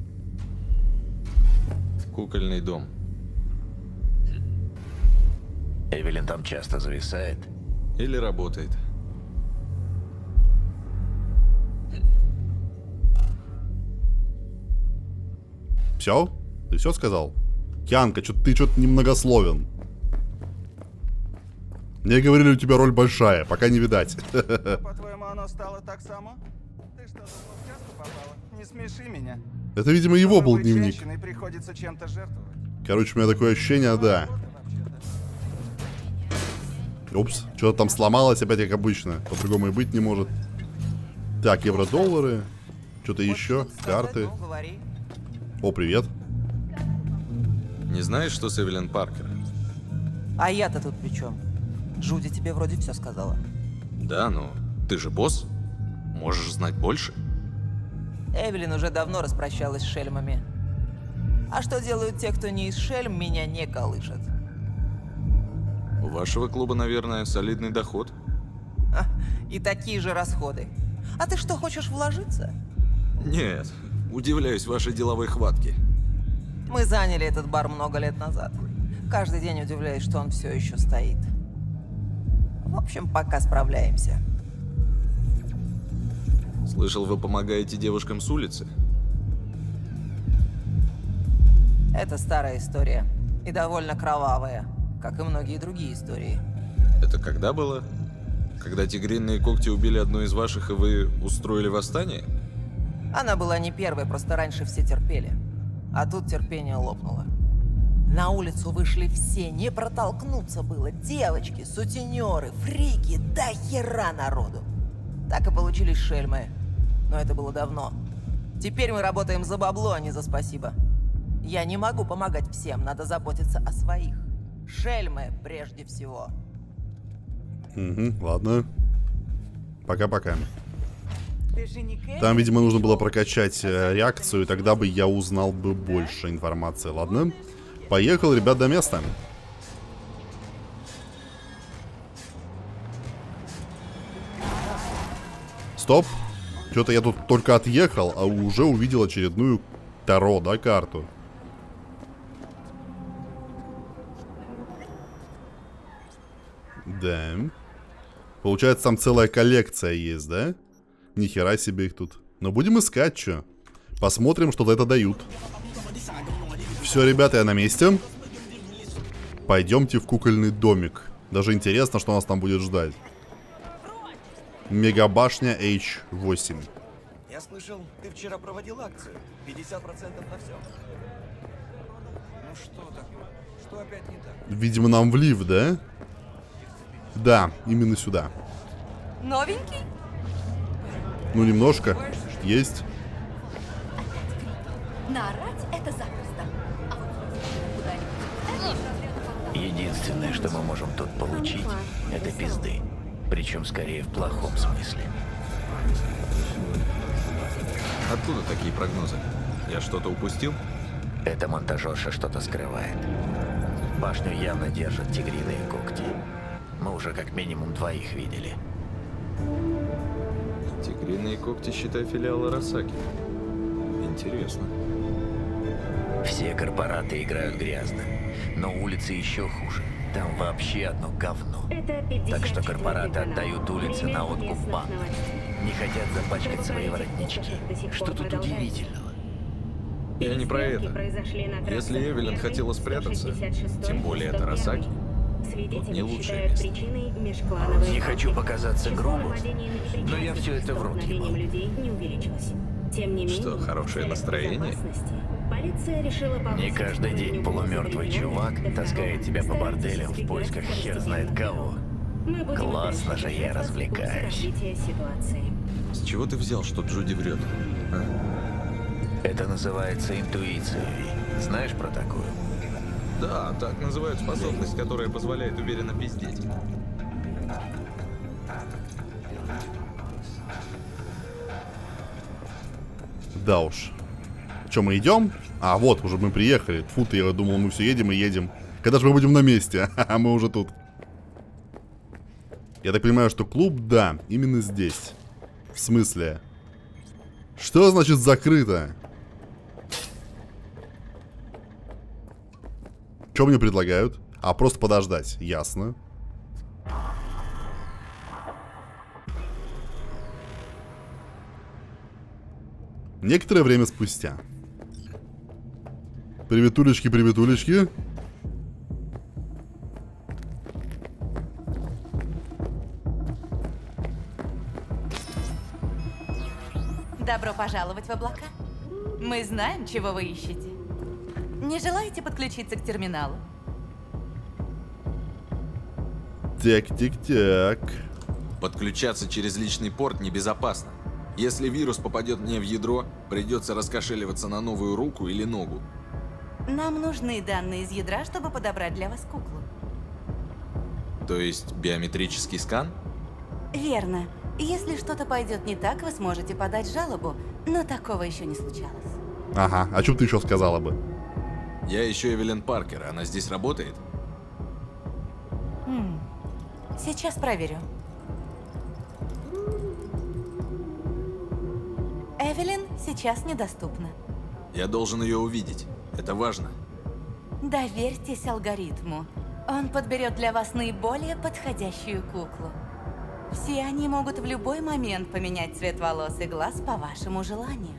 Кукольный дом. Эвелин там часто зависает? Или работает. Все? Ты все сказал? Кианка, что ты что-то немногословен. Мне говорили, у тебя роль большая, пока не видать. По-твоему, оно стало так само? Ты что, в сказку попала? Не смеши меня. Это, видимо, его был дневник. Женщиной приходится чем-то жертвовать. Короче, у меня такое ощущение, да. Упс, что-то там сломалось опять, как обычно. По-другому и быть не может. Так, евро-доллары. Что-то еще, карты. О, привет. Не знаешь, что с Эвелин Паркер? А я-то тут при чем? Джуди тебе вроде все сказала. Да, но ты же босс. Можешь знать больше. Эвелин уже давно распрощалась с шельмами. А что делают те, кто не из шельм, меня не колышет. У вашего клуба, наверное, солидный доход. А, и такие же расходы. А ты что, хочешь вложиться? Нет, удивляюсь вашей деловой хватке. Мы заняли этот бар много лет назад. Каждый день удивляюсь, что он все еще стоит. В общем, пока справляемся. Слышал, вы помогаете девушкам с улицы? Это старая история. И довольно кровавая, как и многие другие истории. Это когда было? Когда тигриные когти убили одну из ваших, и вы устроили восстание? Она была не первой, просто раньше все терпели. А тут терпение лопнуло. На улицу вышли все, не протолкнуться было. Девочки, сутенеры, фрики, да хера народу. Так и получились шельмы. Но это было давно. Теперь мы работаем за бабло, а не за спасибо. Я не могу помогать всем, надо заботиться о своих. Шельмы прежде всего. Угу, ладно. Пока-пока. Там, видимо, нужно было прокачать э, реакцию, и тогда бы я узнал бы больше информации. Ладно. Поехал, ребят, до места. Стоп. Что-то я тут только отъехал, а уже увидел очередную Таро, да, карту. Да. Получается, там целая коллекция есть, да? Нихера себе их тут. Но будем искать, что. Посмотрим, что за это дают. Все, ребята, я на месте. Пойдемте в кукольный домик. Даже интересно, что нас там будет ждать. Мегабашня эйч восемь. Я слышал, ты вчера проводил акцию. пятьдесят процентов на все. Ну что такое? Что опять не так? Видимо, нам в лифт, да? Да, именно сюда. Новенький? Ну, немножко. Есть. Наорать это запросто. Единственное, что мы можем тут получить, это пизды. Причем скорее в плохом смысле. Откуда такие прогнозы? Я что-то упустил? Эта монтажерша что-то скрывает. Башню явно держат тигриные когти. Мы уже как минимум двоих видели. Тигриные когти, считай, филиал Арасаки. Интересно. Все корпораты играют грязно, но улицы еще хуже. Там вообще одно говно. Так что корпораты отдают улицы на откуп банк. Не хотят запачкать свои воротнички. Что тут удивительного? Я не про это. Если Эвелин хотела спрятаться, тем более это Арасаки, тут не лучшее место. Не хочу показаться грубым, но я все это в руки ебал. Что, хорошее настроение? Не каждый день полумертвый чувак таскает тебя по борделям в поисках хер знает кого. Классно же я развлекаюсь. С чего ты взял, что Джуди врет? А? Это называется интуицией. Знаешь про такую? Да, так называют способность, которая позволяет уверенно пиздеть. Да уж. Че, мы идем? А, вот, уже мы приехали. Фу ты, я думал, мы все едем и едем. Когда же мы будем на месте? А мы уже тут. Я так понимаю, что клуб, да, именно здесь. В смысле? Что значит закрыто? Что мне предлагают? А, просто подождать. Ясно. Некоторое время спустя. Приветулечки, приветулечки. Добро пожаловать в облака. Мы знаем, чего вы ищете. Не желаете подключиться к терминалу? Так, так, так. Подключаться через личный порт небезопасно. Если вирус попадет мне в ядро, придется раскошеливаться на новую руку или ногу. Нам нужны данные из ядра, чтобы подобрать для вас куклу. То есть биометрический скан? Верно. Если что-то пойдет не так, вы сможете подать жалобу, но такого еще не случалось. Ага, а что ты еще сказала бы? Я ищу Эвелин Паркер, она здесь работает? Хм. Сейчас проверю. Эвелин сейчас недоступна. Я должен ее увидеть. Это важно. Доверьтесь алгоритму. Он подберет для вас наиболее подходящую куклу. Все они могут в любой момент поменять цвет волос и глаз по вашему желанию.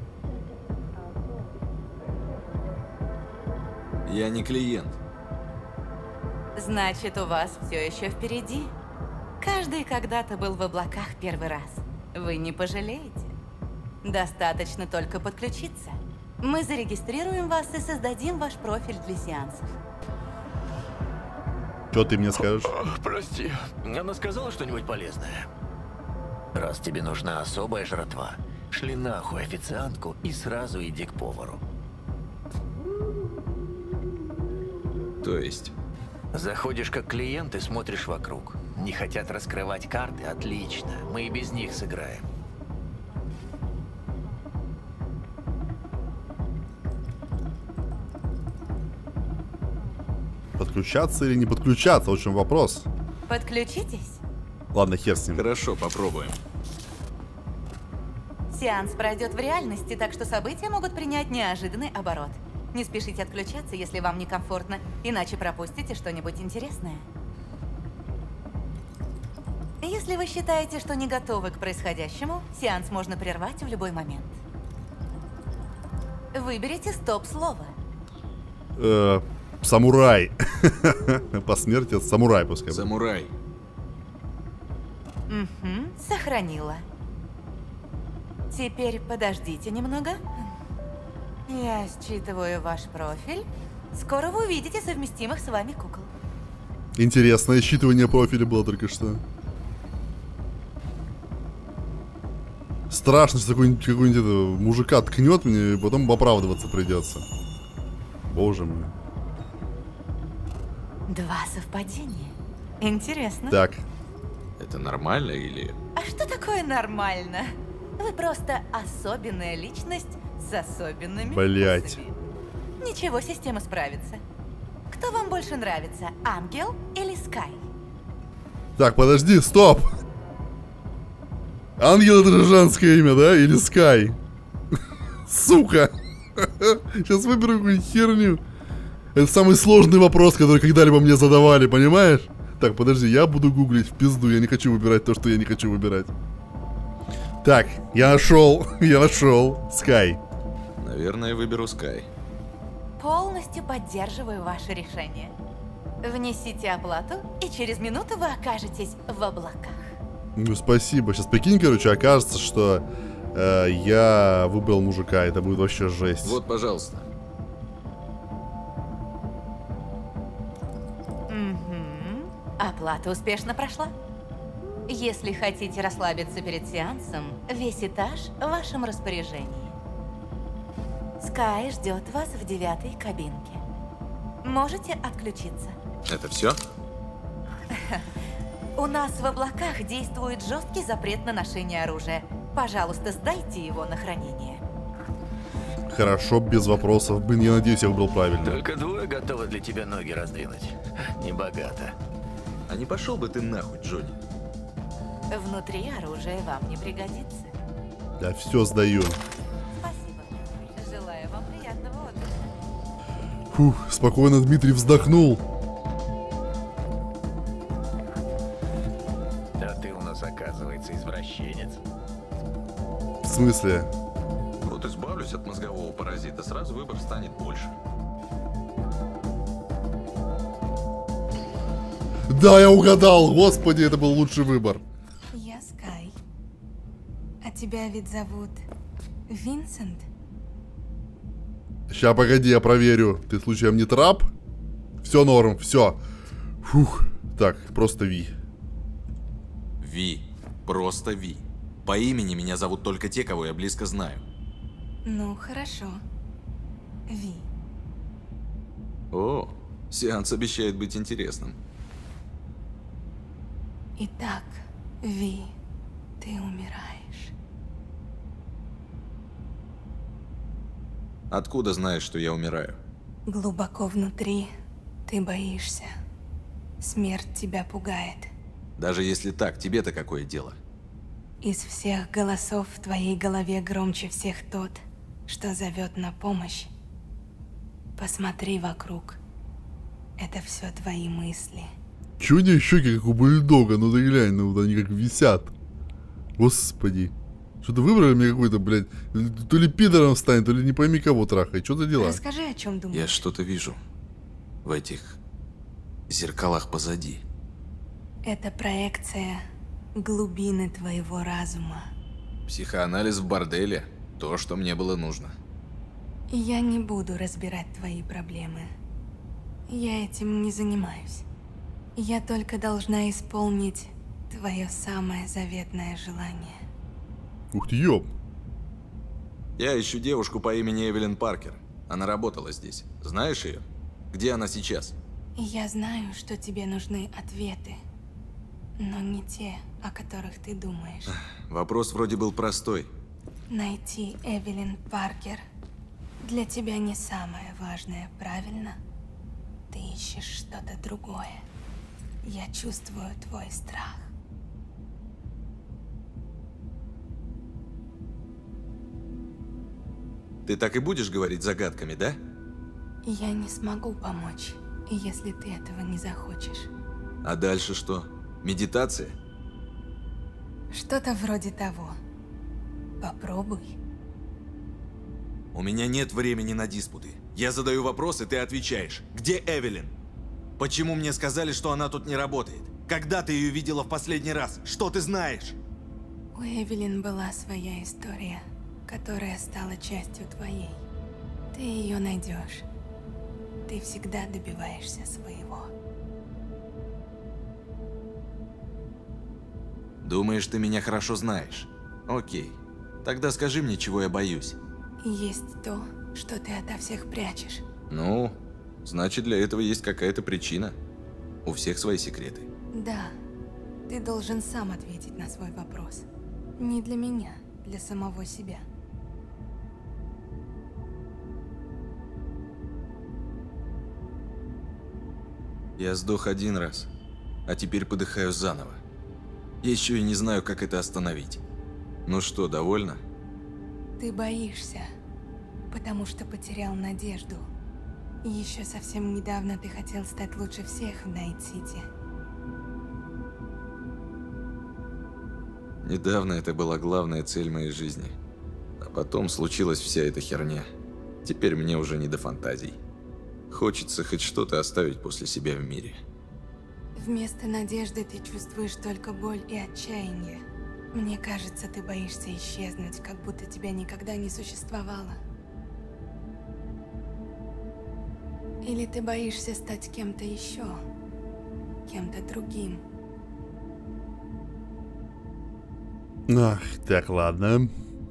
Я не клиент. Значит, у вас все еще впереди. Каждый когда-то был в облаках первый раз. Вы не пожалеете. Достаточно только подключиться. Мы зарегистрируем вас и создадим ваш профиль для сеансов. Что ты мне скажешь? Прости, она сказала что-нибудь полезное? Раз тебе нужна особая жратва, шли нахуй официантку и сразу иди к повару. То есть? Заходишь как клиент и смотришь вокруг. Не хотят раскрывать карты? Отлично, мы и без них сыграем. Подключаться или не подключаться? В общем, вопрос. Подключитесь. Ладно, хер с ним. Хорошо, попробуем. Сеанс пройдет в реальности, так что события могут принять неожиданный оборот. Не спешите отключаться, если вам некомфортно, иначе пропустите что-нибудь интересное. Если вы считаете, что не готовы к происходящему, сеанс можно прервать в любой момент. Выберите стоп-слово. Э, самурай. По смерти самурай пускай. Самурай. Угу, сохранила. Теперь подождите немного. Я считываю ваш профиль. Скоро вы увидите совместимых с вами кукол. Интересное считывание профиля было только что. Страшно, что какой-нибудь какой мужика ткнет мне, и потом оправдываться придется. Боже мой. Два совпадения. Интересно. Так. Это нормально или... А что такое нормально? Вы просто особенная личность с особенными Блять. вкусами. Ничего, система справится. Кто вам больше нравится, Ангел или Скай? Так, подожди, стоп. Ангел — это же женское имя, да? Или Скай? Сука. Сейчас выберу какую-нибудь херню. Это самый сложный вопрос, который когда-либо мне задавали, понимаешь? Так, подожди, я буду гуглить в пизду. Я не хочу выбирать то, что я не хочу выбирать. Так, я нашел. Я нашел. Скай. Наверное, выберу Скай. Полностью поддерживаю ваше решение. Внесите оплату, и через минуту вы окажетесь в облаках. Ну, спасибо. Сейчас прикинь, короче, окажется, что э, я выбрал мужика. Это будет вообще жесть. Вот, пожалуйста. Угу. Оплата успешно прошла. Если хотите расслабиться перед сеансом, весь этаж в вашем распоряжении. Скай ждет вас в девятой кабинке. Можете отключиться. Это все? У нас в облаках действует жесткий запрет на ношение оружия. Пожалуйста, сдайте его на хранение. Хорошо, без вопросов. Блин, я надеюсь, я выбрал правильно. Только двое готовы для тебя ноги раздвинуть. Небогато. А не пошел бы ты нахуй, Джонни? Внутри оружие вам не пригодится. Да все сдаю. Спасибо. Желаю вам приятного отдыха. Фух, спокойно Дмитрий вздохнул. Да ты у нас, оказывается, извращенец. В смысле? Вот избавлюсь от мозгового паразита, сразу выбор станет больше. Да, я угадал! Господи, это был лучший выбор. Я Скай. А тебя ведь зовут Винсент? Ща, погоди, я проверю. Ты случаем не трап? Все норм, все. Фух. Так, просто Ви. Ви. Просто Ви. По имени меня зовут только те, кого я близко знаю. Ну, хорошо. Ви. О, сеанс обещает быть интересным. Итак, Ви, ты умираешь. Откуда знаешь, что я умираю? Глубоко внутри ты боишься. Смерть тебя пугает. Даже если так, тебе-то какое дело? Из всех голосов в твоей голове громче всех тот, что зовет на помощь. Посмотри вокруг. Это все твои мысли. Чё у них щеки как у бульдога? Ну ты глянь, ну вот они как висят. Господи. Что-то выбрали мне какой-то, блядь, то ли пидором станет, то ли не пойми кого трахать. Что за дела? Расскажи, о чем думаешь. Я что-то вижу в этих зеркалах позади. Это проекция глубины твоего разума. Психоанализ в борделе. То, что мне было нужно. И я не буду разбирать твои проблемы. Я этим не занимаюсь. Я только должна исполнить твое самое заветное желание. Ух ты, ёб. Я ищу девушку по имени Эвелин Паркер. Она работала здесь. Знаешь ее? Где она сейчас? Я знаю, что тебе нужны ответы, но не те, о которых ты думаешь. Вопрос вроде был простой. Найти Эвелин Паркер для тебя не самое важное, правильно? Ты ищешь что-то другое. Я чувствую твой страх. Ты так и будешь говорить загадками, да? Я не смогу помочь, если ты этого не захочешь. А дальше что? Медитация? Что-то вроде того. Попробуй. У меня нет времени на диспуты. Я задаю вопросы, ты отвечаешь. Где Эвелин? Почему мне сказали, что она тут не работает? Когда ты ее видела в последний раз? Что ты знаешь? У Эвелин была своя история, которая стала частью твоей. Ты ее найдешь. Ты всегда добиваешься своего. Думаешь, ты меня хорошо знаешь? Окей. Тогда скажи мне, чего я боюсь. Есть то, что ты ото всех прячешь. Ну, значит, для этого есть какая-то причина. У всех свои секреты. Да. Ты должен сам ответить на свой вопрос. Не для меня, для самого себя. Я сдох один раз, а теперь подыхаю заново. Я еще и не знаю, как это остановить. Ну что, довольна? Ты боишься, потому что потерял надежду. И еще совсем недавно ты хотел стать лучше всех в Найт-Сити. Недавно это была главная цель моей жизни. А потом случилась вся эта херня. Теперь мне уже не до фантазий. Хочется хоть что-то оставить после себя в мире. Вместо надежды ты чувствуешь только боль и отчаяние. Мне кажется, ты боишься исчезнуть, как будто тебя никогда не существовало. Или ты боишься стать кем-то еще, кем-то другим. Ах, так, ладно.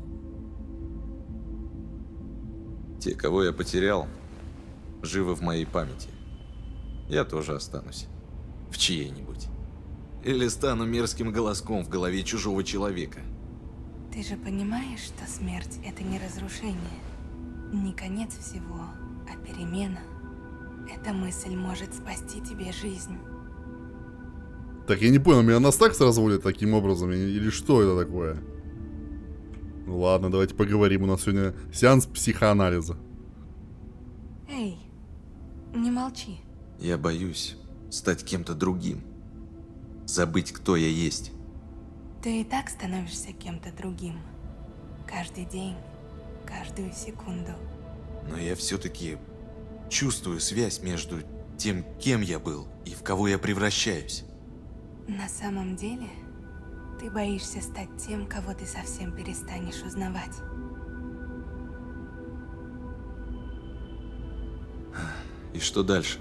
Те, кого я потерял, живы в моей памяти. Я тоже останусь. В чьей-нибудь. Или стану мерзким голоском в голове чужого человека. Ты же понимаешь, что смерть — это не разрушение, не конец всего, а перемена. Эта мысль может спасти тебе жизнь. Так, я не понял, меня нас так разводят таким образом? Или что это такое? Ну ладно, давайте поговорим. У нас сегодня сеанс психоанализа. Эй, не молчи. Я боюсь стать кем-то другим. Забыть, кто я есть. Ты и так становишься кем-то другим. Каждый день, каждую секунду. Но я все-таки чувствую связь между тем, кем я был, и в кого я превращаюсь. На самом деле, ты боишься стать тем, кого ты совсем перестанешь узнавать. И что дальше?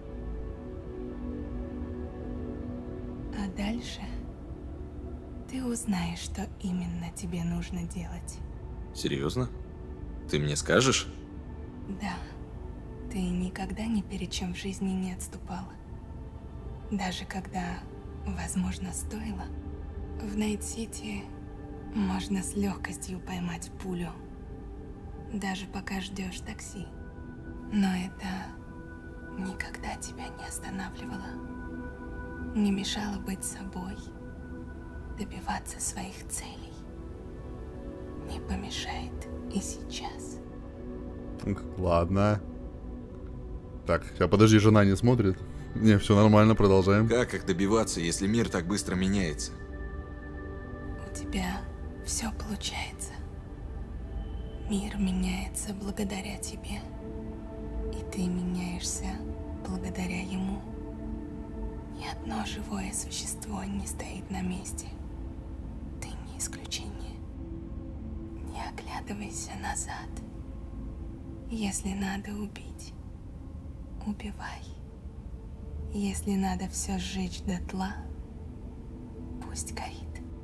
А дальше ты узнаешь, что именно тебе нужно делать. Серьезно? Ты мне скажешь? Да. Ты никогда ни перед чем в жизни не отступала. Даже когда, возможно, стоило. В Найт-Сити можно с легкостью поймать пулю. Даже пока ждешь такси. Но это никогда тебя не останавливало. не мешало быть собой, добиваться своих целей. Не помешает и сейчас. Ладно. Так, а подожди, жена не смотрит? Не, все нормально, продолжаем. Как их добиваться, если мир так быстро меняется? У тебя все получается. Мир меняется благодаря тебе. И ты меняешься благодаря ему. Ни одно живое существо не стоит на месте. Ты не исключение. Не оглядывайся назад. Если надо убить, убивай. Если надо все сжечь дотла, пусть горит.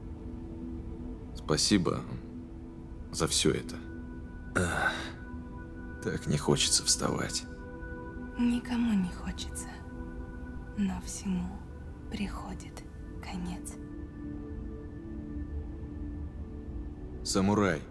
Спасибо за все это. Ах, так не хочется вставать. Никому не хочется, но всему приходит конец. Самурай.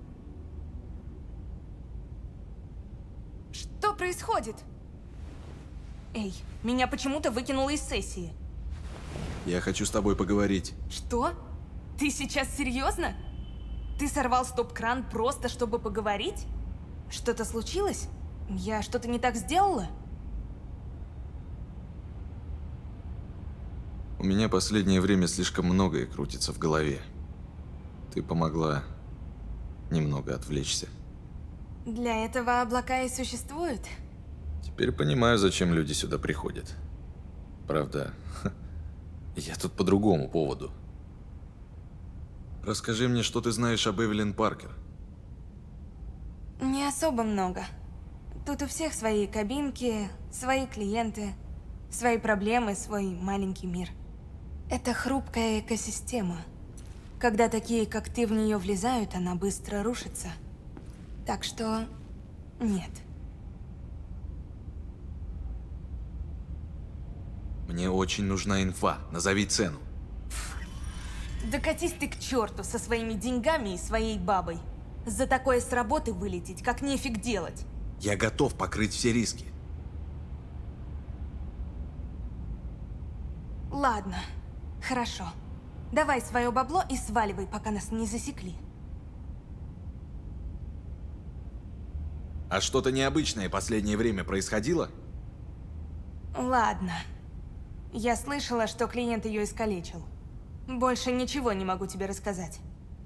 Что происходит? Эй, меня почему-то выкинуло из сессии. Я хочу с тобой поговорить. Что? Ты сейчас серьезно? Ты сорвал стоп-кран просто, чтобы поговорить? Что-то случилось? Я что-то не так сделала? У меня последнее время слишком многое крутится в голове. Ты помогла немного отвлечься. Для этого облака и существуют. Теперь понимаю, зачем люди сюда приходят. Правда, я тут по другому поводу. Расскажи мне, что ты знаешь об Эвелин Паркер. Не особо много. Тут у всех свои кабинки, свои клиенты, свои проблемы, свой маленький мир. Это хрупкая экосистема. Когда такие, как ты, в нее влезают, она быстро рушится. Так что нет. Мне очень нужна инфа. Назови цену. Да катись ты к черту со своими деньгами и своей бабой. За такое с работы вылететь, как нефиг делать. Я готов покрыть все риски. Ладно, хорошо. Давай свое бабло и сваливай, пока нас не засекли. А что-то необычное последнее время происходило? Ладно. Я слышала, что клиент ее искалечил. Больше ничего не могу тебе рассказать.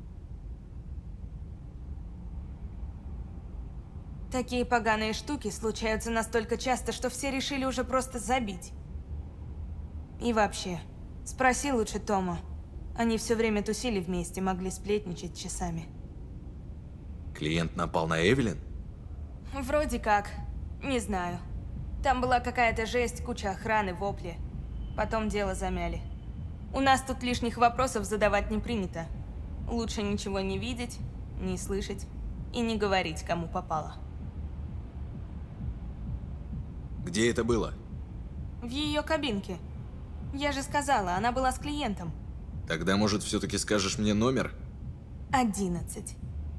Такие поганые штуки случаются настолько часто, что все решили уже просто забить. И вообще, спроси лучше Тома. Они все время тусили вместе, могли сплетничать часами. Клиент напал на Эвелин? Вроде как. Не знаю. Там была какая-то жесть, куча охраны, вопли. Потом дело замяли. У нас тут лишних вопросов задавать не принято. Лучше ничего не видеть, не слышать и не говорить, кому попало. Где это было? В ее кабинке. Я же сказала, она была с клиентом. Тогда, может, все-таки скажешь мне номер? Одиннадцать.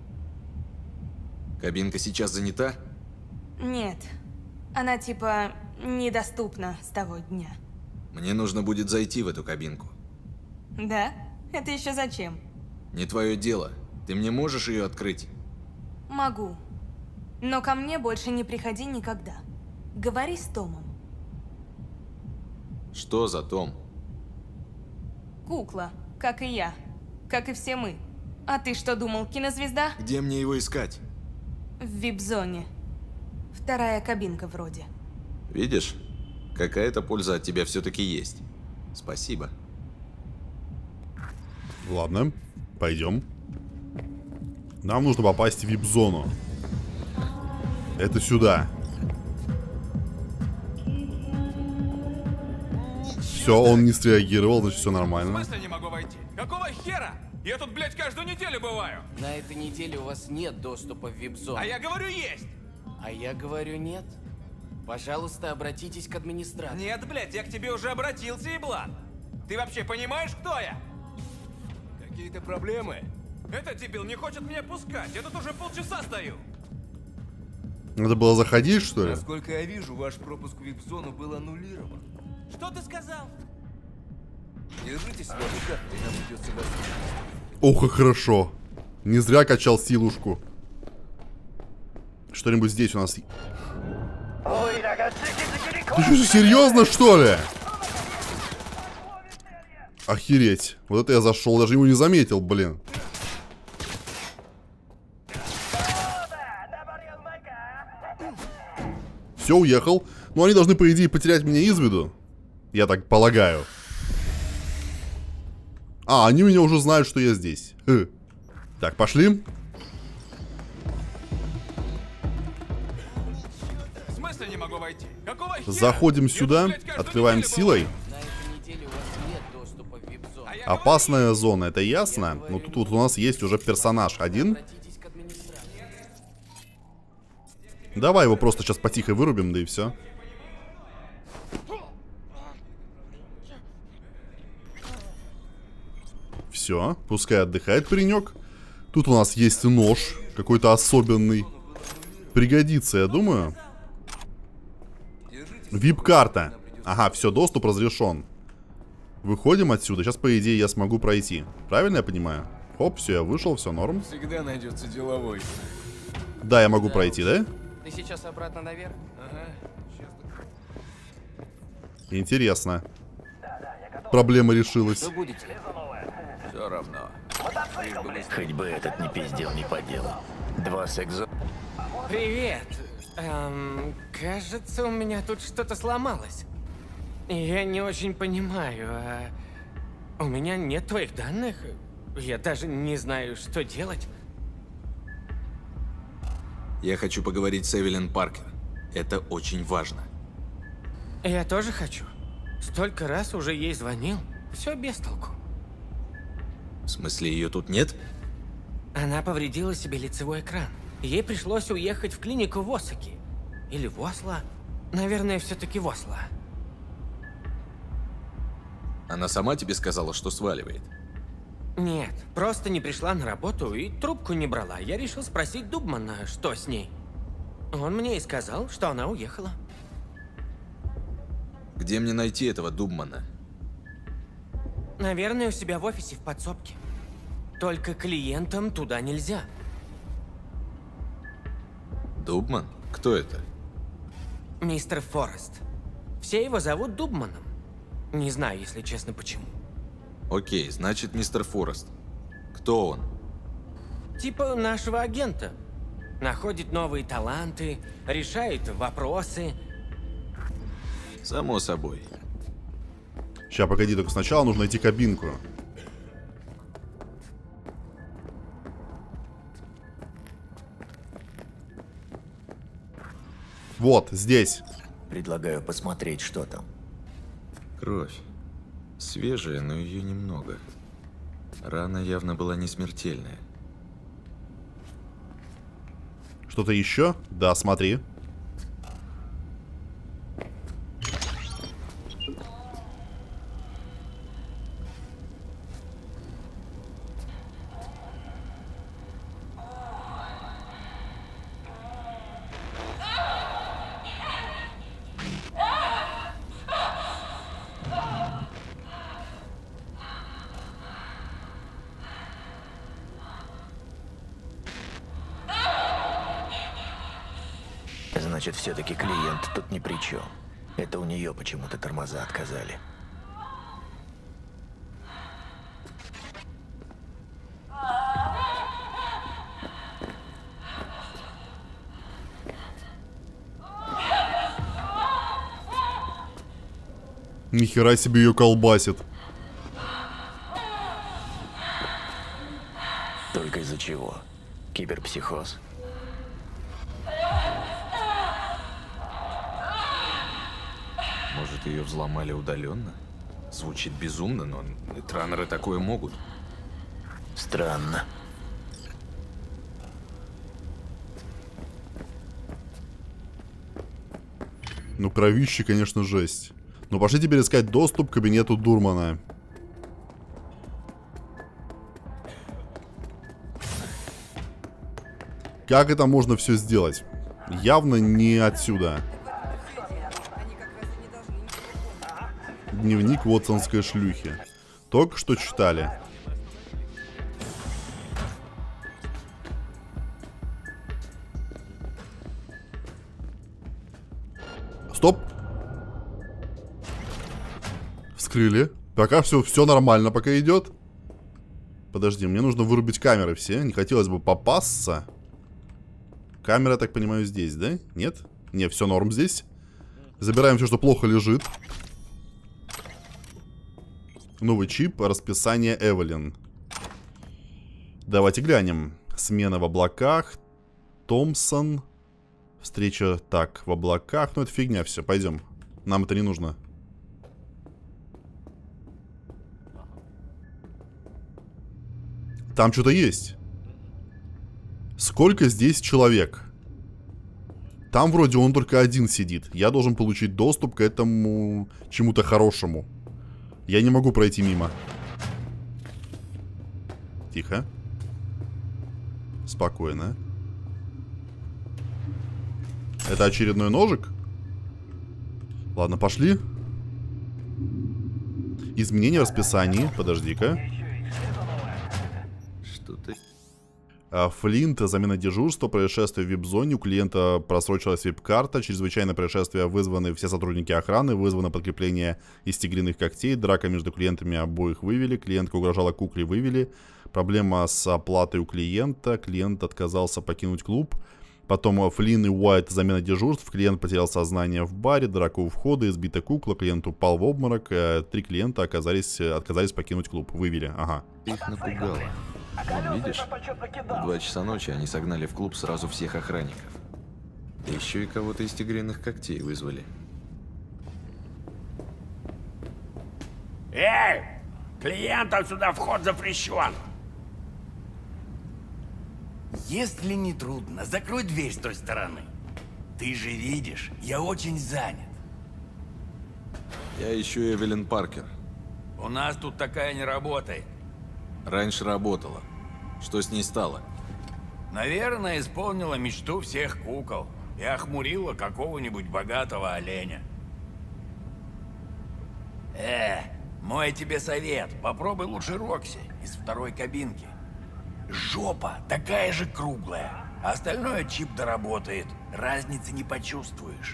Кабинка сейчас занята? Нет. Она типа недоступна с того дня. Мне нужно будет зайти в эту кабинку. Да? Это еще зачем? Не твое дело. Ты мне можешь ее открыть? Могу. Но ко мне больше не приходи никогда. Говори с Томом. Что за Том? Кукла, как и я. Как и все мы. А ты что думал, кинозвезда? Где мне его искать? В вип-зоне. Вторая кабинка вроде. Видишь? Какая-то польза от тебя все-таки есть. Спасибо. Ладно, пойдем. Нам нужно попасть в вип-зону. Это сюда. Все, он не среагировал, значит все нормально. В смысле не могу войти? Какого хера? Я тут, блядь, каждую неделю бываю. На этой неделе у вас нет доступа в вип-зону. А я говорю, есть. А я говорю, нет. Пожалуйста, обратитесь к администратору. Нет, блядь, я к тебе уже обратился, еблан. Ты вообще понимаешь, кто я? Какие-то проблемы? Этот дебил не хочет меня пускать. Я тут уже полчаса стою. Надо было заходить, что ли? Насколько я вижу, ваш пропуск в вип-зону был аннулирован. Что ты сказал? Держите себя в руках, и нам придется вас... Ох, и хорошо. Не зря качал силушку. Что-нибудь здесь у нас... Ты что, серьезно, что ли? Охереть. Вот это я зашел, даже его не заметил, блин. Все, уехал. Но они должны, по идее, потерять меня из виду. Я так полагаю. А, они меня уже знают, что я здесь. Хы. Так, пошли. В смысле не могу войти? Какого хера? Заходим сюда, открываем силой. Опасная зона, это ясно. Но тут вот у нас есть уже персонаж один. Давай его просто сейчас потихо вырубим, да и все. Все, пускай отдыхает паренек. Тут у нас есть нож, какой-то особенный. Пригодится, я думаю. вип-карта. Ага, все, доступ разрешен. Выходим отсюда. Сейчас, по идее, я смогу пройти. Правильно я понимаю? Хоп, все, я вышел, все норм. Всегда найдется деловой. Да, я могу да, пройти, да? Ты сейчас обратно наверх? Ага. Интересно. Проблема решилась. Что будете? Все равно. Хоть бы этот не пиздел не по делу. Два секзо... Привет. Эм, кажется, у меня тут что-то сломалось. Я не очень понимаю, а... У меня нет твоих данных. Я даже не знаю, что делать. Я хочу поговорить с Эвелин Паркер. Это очень важно. Я тоже хочу. Столько раз уже ей звонил. Все без толку. В смысле, ее тут нет? Она повредила себе лицевой экран. Ей пришлось уехать в клинику в Осаки. Или в Осло. Наверное, все-таки в Осло. Она сама тебе сказала, что сваливает? Нет, просто не пришла на работу и трубку не брала. Я решил спросить Дубмана, что с ней. Он мне и сказал, что она уехала. Где мне найти этого Дубмана? Наверное, у себя в офисе в подсобке. Только клиентам туда нельзя. Дубман? Кто это? Мистер Форест. Все его зовут Дубманом. Не знаю, если честно, почему. Окей, значит, мистер Форест. Кто он? Типа нашего агента. Находит новые таланты, решает вопросы. Само собой. Сейчас, погоди, только сначала нужно найти кабинку. Вот, здесь. Предлагаю посмотреть, что там. Кровь. Свежая, но ее немного. Рана явно была не смертельная. Что-то еще? Да, смотри. Значит, все-таки клиент тут ни при чем. Это у нее почему-то тормоза отказали. Нихера себе ее колбасит. Только из-за чего? Киберпсихоз? Может, ее взломали удаленно? Звучит безумно, но транеры такое могут. Странно. Ну, кровище, конечно, жесть. Ну, пошли теперь искать доступ к кабинету Дурмана. Как это можно все сделать? Явно не отсюда. Дневник вотсонской шлюхи. Только что читали. Стоп. Вскрыли. Пока все, все нормально пока идет. Подожди, мне нужно вырубить камеры все. Не хотелось бы попасться. Камера, я так понимаю, здесь, да? Нет? Не, все норм здесь. Забираем все, что плохо лежит. Новый чип, расписание Эвелин. Давайте глянем. Смена в облаках. Томпсон. Встреча, так, в облаках. Ну, это фигня все, пойдем. Нам это не нужно. Там что-то есть. Сколько здесь человек? Там вроде он только один сидит. Я должен получить доступ к этому чему-то хорошему. Я не могу пройти мимо. Тихо. Спокойно. Это очередной ножик? Ладно, пошли. Изменение в расписании. Подожди-ка. Что ты... Флинт, замена дежурства, происшествие в вип-зоне. У клиента просрочилась вип-карта. Чрезвычайное происшествие, вызваны все сотрудники охраны. Вызвано подкрепление из тигриных когтей. Драка между клиентами, обоих вывели. Клиентка угрожала кукле, вывели. Проблема с оплатой у клиента. Клиент отказался покинуть клуб. Потом Флинн и Уайт, замена дежурств. Клиент потерял сознание в баре. Драка у входа, избита кукла. Клиент упал в обморок. Три клиента оказались, отказались покинуть клуб. Вывели, ага. Их напугало. Вон, видишь? В два часа ночи они согнали в клуб сразу всех охранников. Еще и кого-то из тигриных когтей вызвали. Эй! Клиентам сюда вход запрещен! Если не трудно, закрой дверь с той стороны. Ты же видишь, я очень занят. Я ищу Эвелин Паркер. У нас тут такая не работает. Раньше работала. Что с ней стало? Наверное, исполнила мечту всех кукол и охмурила какого-нибудь богатого оленя. Э, мой тебе совет. Попробуй лучше Рокси из второй кабинки. Жопа такая же круглая. А остальное чип доработает. Разницы не почувствуешь.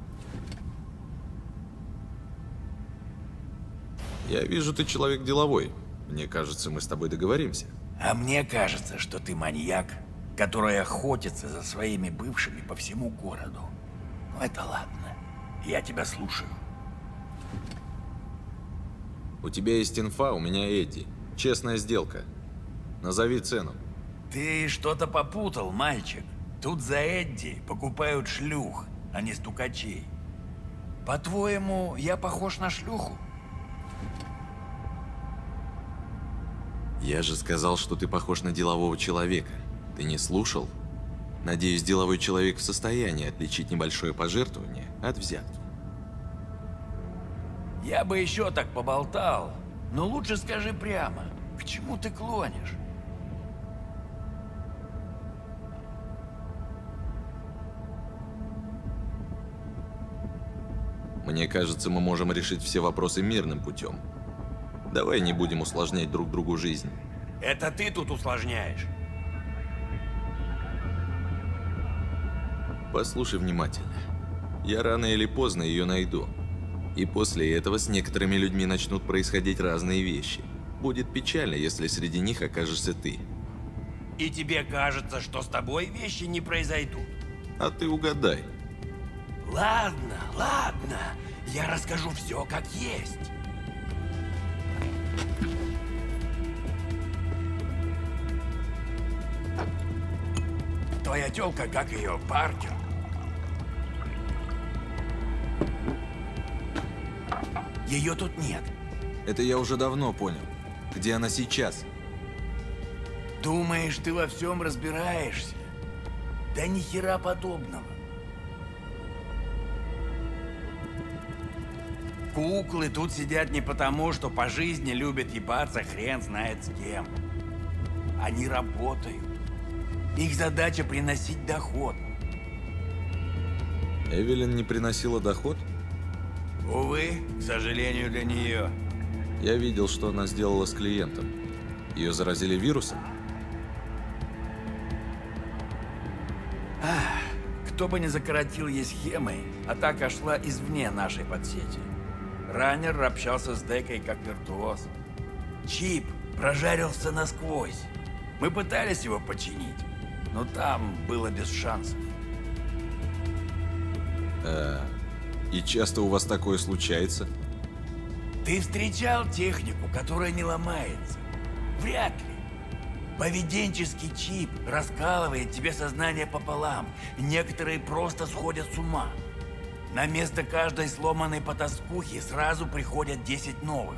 Я вижу, ты человек деловой. Мне кажется, мы с тобой договоримся. А мне кажется, что ты маньяк, который охотится за своими бывшими по всему городу. Ну это ладно. Я тебя слушаю. У тебя есть инфа, у меня Эдди. Честная сделка. Назови цену. Ты что-то попутал, мальчик. Тут за Эдди покупают шлюх, а не стукачей. По-твоему, я похож на шлюху? Я же сказал, что ты похож на делового человека. Ты не слушал? Надеюсь, деловой человек в состоянии отличить небольшое пожертвование от взятки. Я бы еще так поболтал, но лучше скажи прямо, к чему ты клонишь? Мне кажется, мы можем решить все вопросы мирным путем. Давай не будем усложнять друг другу жизнь. Это ты тут усложняешь. Послушай внимательно. Я рано или поздно ее найду. И после этого с некоторыми людьми начнут происходить разные вещи. Будет печально, если среди них окажешься ты. И тебе кажется, что с тобой вещи не произойдут? А ты угадай. Ладно, ладно. Я расскажу все как есть. Твоя тёлка, как ее, Паркер? Ее тут нет. Это я уже давно понял. Где она сейчас? Думаешь, ты во всем разбираешься? Да ни хера подобного. Куклы тут сидят не потому, что по жизни любят ебаться хрен знает с кем. Они работают. Их задача приносить доход. Эвелин не приносила доход? Увы, к сожалению для нее. Я видел, что она сделала с клиентом. Ее заразили вирусом? Ах, кто бы ни закоротил ей схемой, атака шла извне нашей подсети. Раннер общался с Декой как виртуоз. Чип прожарился насквозь. Мы пытались его починить, но там было без шансов. А, и часто у вас такое случается? Ты встречал технику, которая не ломается? Вряд ли. Поведенческий чип раскалывает тебе сознание пополам. Некоторые просто сходят с ума. На место каждой сломанной потаскухи сразу приходят десять новых.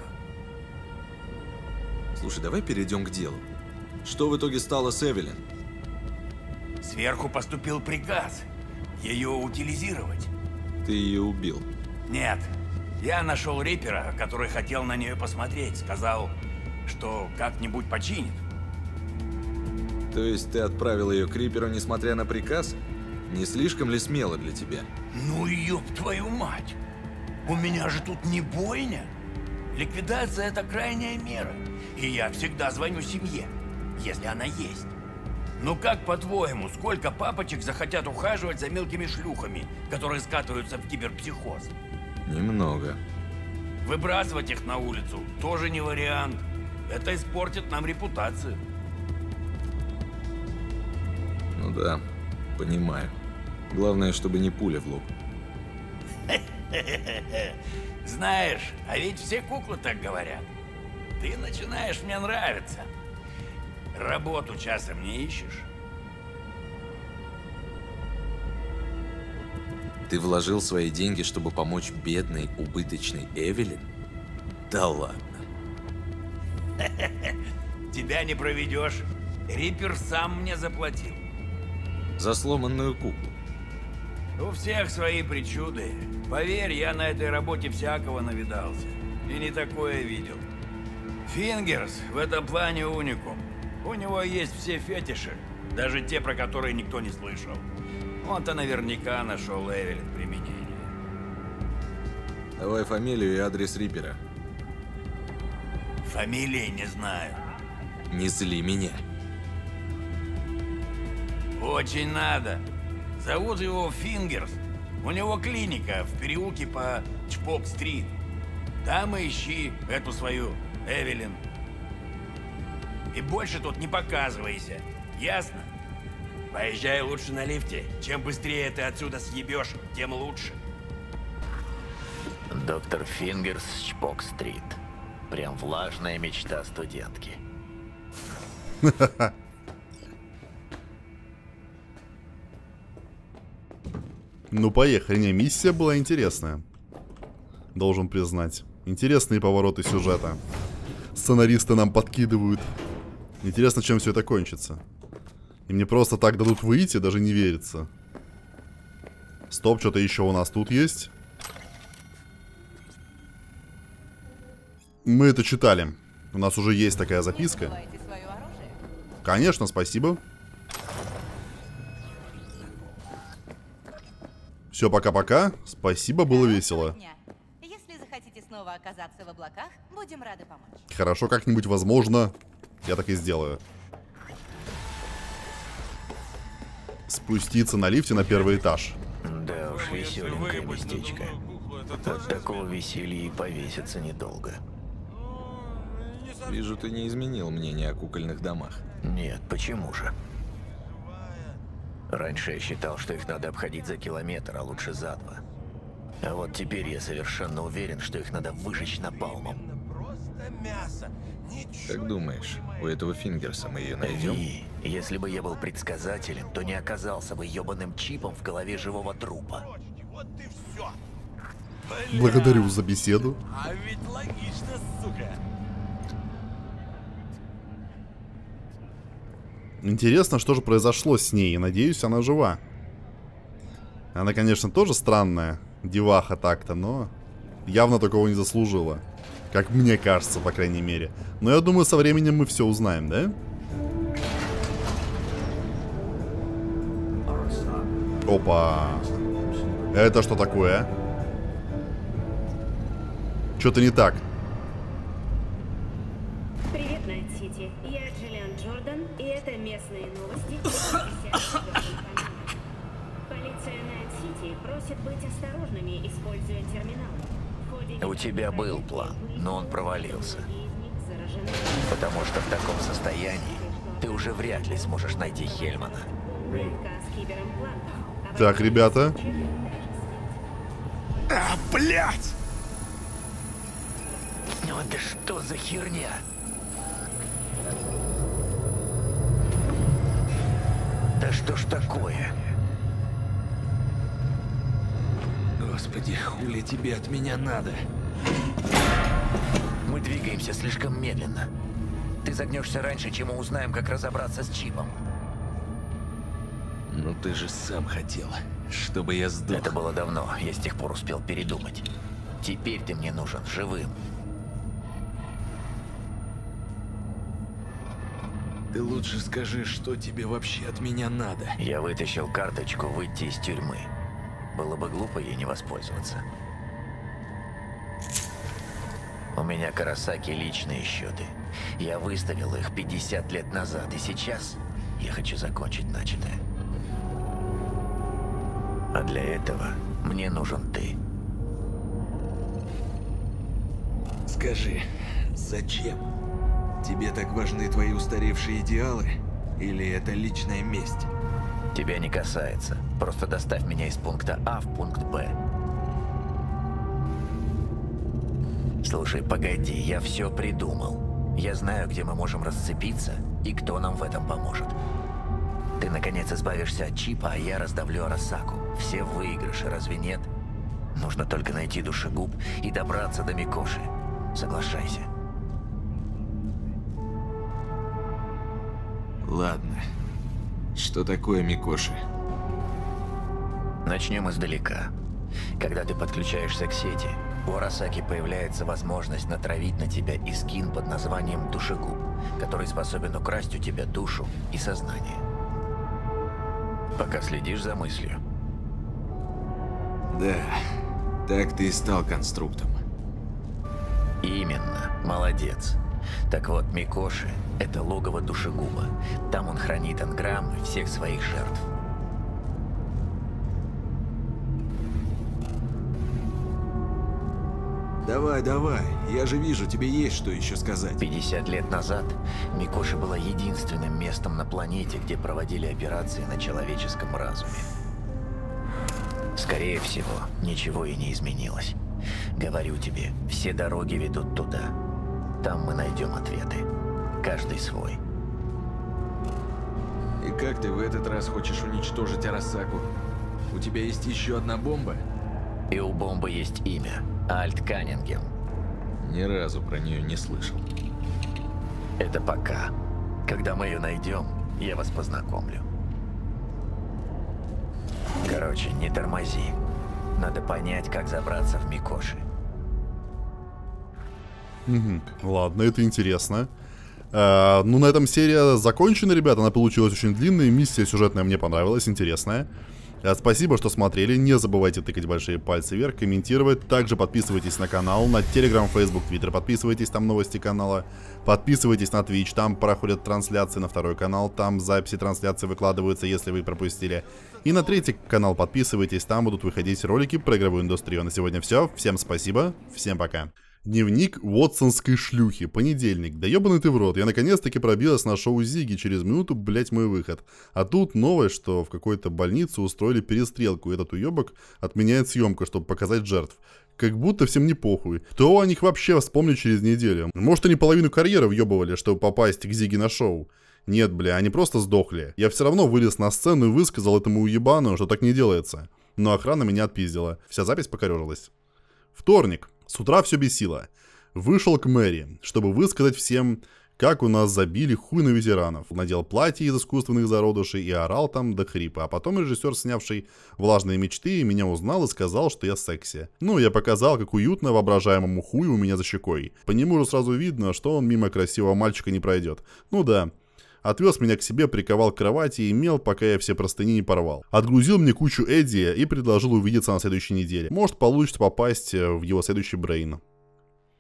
Слушай, давай перейдем к делу. Что в итоге стало с Эвелин? Сверху поступил приказ ее утилизировать. Ты ее убил? Нет. Я нашел Риппера, который хотел на нее посмотреть. Сказал, что как-нибудь починит. То есть ты отправил ее к Рипперу, несмотря на приказ? Не слишком ли смело для тебя? Ну ёб твою мать! У меня же тут не бойня. Ликвидация — это крайняя мера. И я всегда звоню семье, если она есть. Ну как, по-твоему, сколько папочек захотят ухаживать за мелкими шлюхами, которые скатываются в киберпсихоз? Немного. Выбрасывать их на улицу тоже не вариант. Это испортит нам репутацию. Ну да, понимаю. Главное, чтобы не пуля в лоб. Знаешь, а ведь все куклы так говорят. Ты начинаешь мне нравиться. Работу часом не ищешь? Ты вложил свои деньги, чтобы помочь бедной, убыточной Эвелин? Да ладно. Тебя не проведешь. Риппер сам мне заплатил. За сломанную куклу. У всех свои причуды. Поверь, я на этой работе всякого навидался. И не такое видел. Фингерс в этом плане уникум. У него есть все фетиши, даже те, про которые никто не слышал. Он-то наверняка нашел Эвелин применение. Давай фамилию и адрес Риппера. Фамилии не знаю. Не зли меня. Очень надо. Зовут его Фингерс. У него клиника в переулке по Чпок-стрит. Там и ищи эту свою Эвелин. И больше тут не показывайся. Ясно? Поезжай лучше на лифте. Чем быстрее ты отсюда съебешь, тем лучше. Доктор Фингерс, Чпок-стрит. Прям влажная мечта студентки. Ну, поехали. Не, миссия была интересная. Должен признать. Интересные повороты сюжета. Сценаристы нам подкидывают. Интересно, чем все это кончится. И мне просто так дадут выйти, даже не верится. Стоп, что-то еще у нас тут есть. Мы это читали. У нас уже есть такая записка. Конечно, спасибо. Все, пока-пока. Спасибо, было весело. Если захотите снова оказаться в облаках, будем рады помочь. Хорошо, как-нибудь возможно. Я так и сделаю. Спуститься на лифте на первый этаж. Да уж, веселенькое местечко. От такого веселья и повеситься недолго. Вижу, ты не изменил мнение о кукольных домах. Нет, почему же? Раньше я считал, что их надо обходить за километр, а лучше за два. А вот теперь я совершенно уверен, что их надо выжечь напалмом. Как думаешь, у этого Фингерса мы ее найдем? И если бы я был предсказателем, то не оказался бы ебаным чипом в голове живого трупа. Благодарю за беседу. А ведь логично, сука. Интересно, что же произошло с ней. Надеюсь, она жива. Она, конечно, тоже странная деваха так-то, но явно такого не заслужила. Как мне кажется, по крайней мере. Но я думаю, со временем мы все узнаем, да? Опа. Это что такое? Что-то не так. Ужасные новости. Полиция Найт-Сити просит быть осторожными, используя терминалы. У тебя был план, но он провалился. Потому что в таком состоянии ты уже вряд ли сможешь найти Хельмана. Так, ребята. А, блядь! Ну это что за херня? Да что ж такое? Господи, хули тебе от меня надо? Мы двигаемся слишком медленно. Ты загнешься раньше, чем мы узнаем, как разобраться с чипом. Ну ты же сам хотел, чтобы я сдох. Это было давно, я с тех пор успел передумать. Теперь ты мне нужен живым. Ты лучше скажи, что тебе вообще от меня надо. Я вытащил карточку выйти из тюрьмы. Было бы глупо ей не воспользоваться. У меня Карасаки личные счеты. Я выставил их пятьдесят лет назад, и сейчас я хочу закончить начатое. А для этого мне нужен ты. Скажи, зачем? Тебе так важны твои устаревшие идеалы? Или это личная месть? Тебя не касается. Просто доставь меня из пункта А в пункт Б. Слушай, погоди, я все придумал. Я знаю, где мы можем расцепиться и кто нам в этом поможет. Ты, наконец, избавишься от чипа, а я раздавлю Арасаку. Все выигрыши, разве нет? Нужно только найти душегуб и добраться до Микоши. Соглашайся. Ладно. Что такое Микоши? Начнем издалека. Когда ты подключаешься к сети, у Арасаки появляется возможность натравить на тебя искин под названием Душегуб, который способен украсть у тебя душу и сознание. Пока следишь за мыслью. Да, так ты и стал конструктом. Именно, молодец. Так вот, Микоши — это логово Душегуба. Там он хранит энграммы всех своих жертв. Давай, давай. Я же вижу, тебе есть что еще сказать. пятьдесят лет назад Микоши была единственным местом на планете, где проводили операции на человеческом разуме. Скорее всего, ничего и не изменилось. Говорю тебе, все дороги ведут туда. Там мы найдем ответы. Каждый свой. И как ты в этот раз хочешь уничтожить Арасаку? У тебя есть еще одна бомба? И у бомбы есть имя. Альт Каннингем. Ни разу про нее не слышал. Это пока. Когда мы ее найдем, я вас познакомлю. Короче, не тормози. Надо понять, как забраться в Микоши. Угу. Ладно, это интересно. А, ну, на этом серия закончена, ребята. Она получилась очень длинная. Миссия сюжетная мне понравилась, интересная. А, спасибо, что смотрели. Не забывайте тыкать большие пальцы вверх, комментировать. Также подписывайтесь на канал, на Telegram, Facebook, Twitter. Подписывайтесь, там новости канала. Подписывайтесь на Twitch, там проходят трансляции, на второй канал. Там записи трансляции выкладываются, если вы пропустили. И на третий канал подписывайтесь, там будут выходить ролики про игровую индустрию. На сегодня все. Всем спасибо, всем пока. Дневник Уотсонской шлюхи. Понедельник. Да ебаный ты в рот. Я наконец-таки пробилась на шоу Зиги. Через минуту, блять, мой выход. А тут новость, что в какой-то больнице устроили перестрелку. И этот уебок отменяет съемку, чтобы показать жертв. Как будто всем не похуй. То о них вообще вспомню через неделю. Может, они половину карьеры въебывали, чтобы попасть к Зиге на шоу. Нет, бля, они просто сдохли. Я все равно вылез на сцену и высказал этому уебану, что так не делается. Но охрана меня отпиздила. Вся запись покорежилась. Вторник. С утра все бесило. Вышел к мэрии, чтобы высказать всем, как у нас забили хуй на ветеранов. Надел платье из искусственных зародышей и орал там до хрипа. А потом режиссер, снявший «Влажные мечты», меня узнал и сказал, что я секси. Ну, я показал, как уютно воображаемому хую у меня за щекой. По нему же сразу видно, что он мимо красивого мальчика не пройдет. Ну да. Отвез меня к себе, приковал к кровати и мел, пока я все простыни не порвал. Отгрузил мне кучу Эдди и предложил увидеться на следующей неделе. Может, получится попасть в его следующий брейн.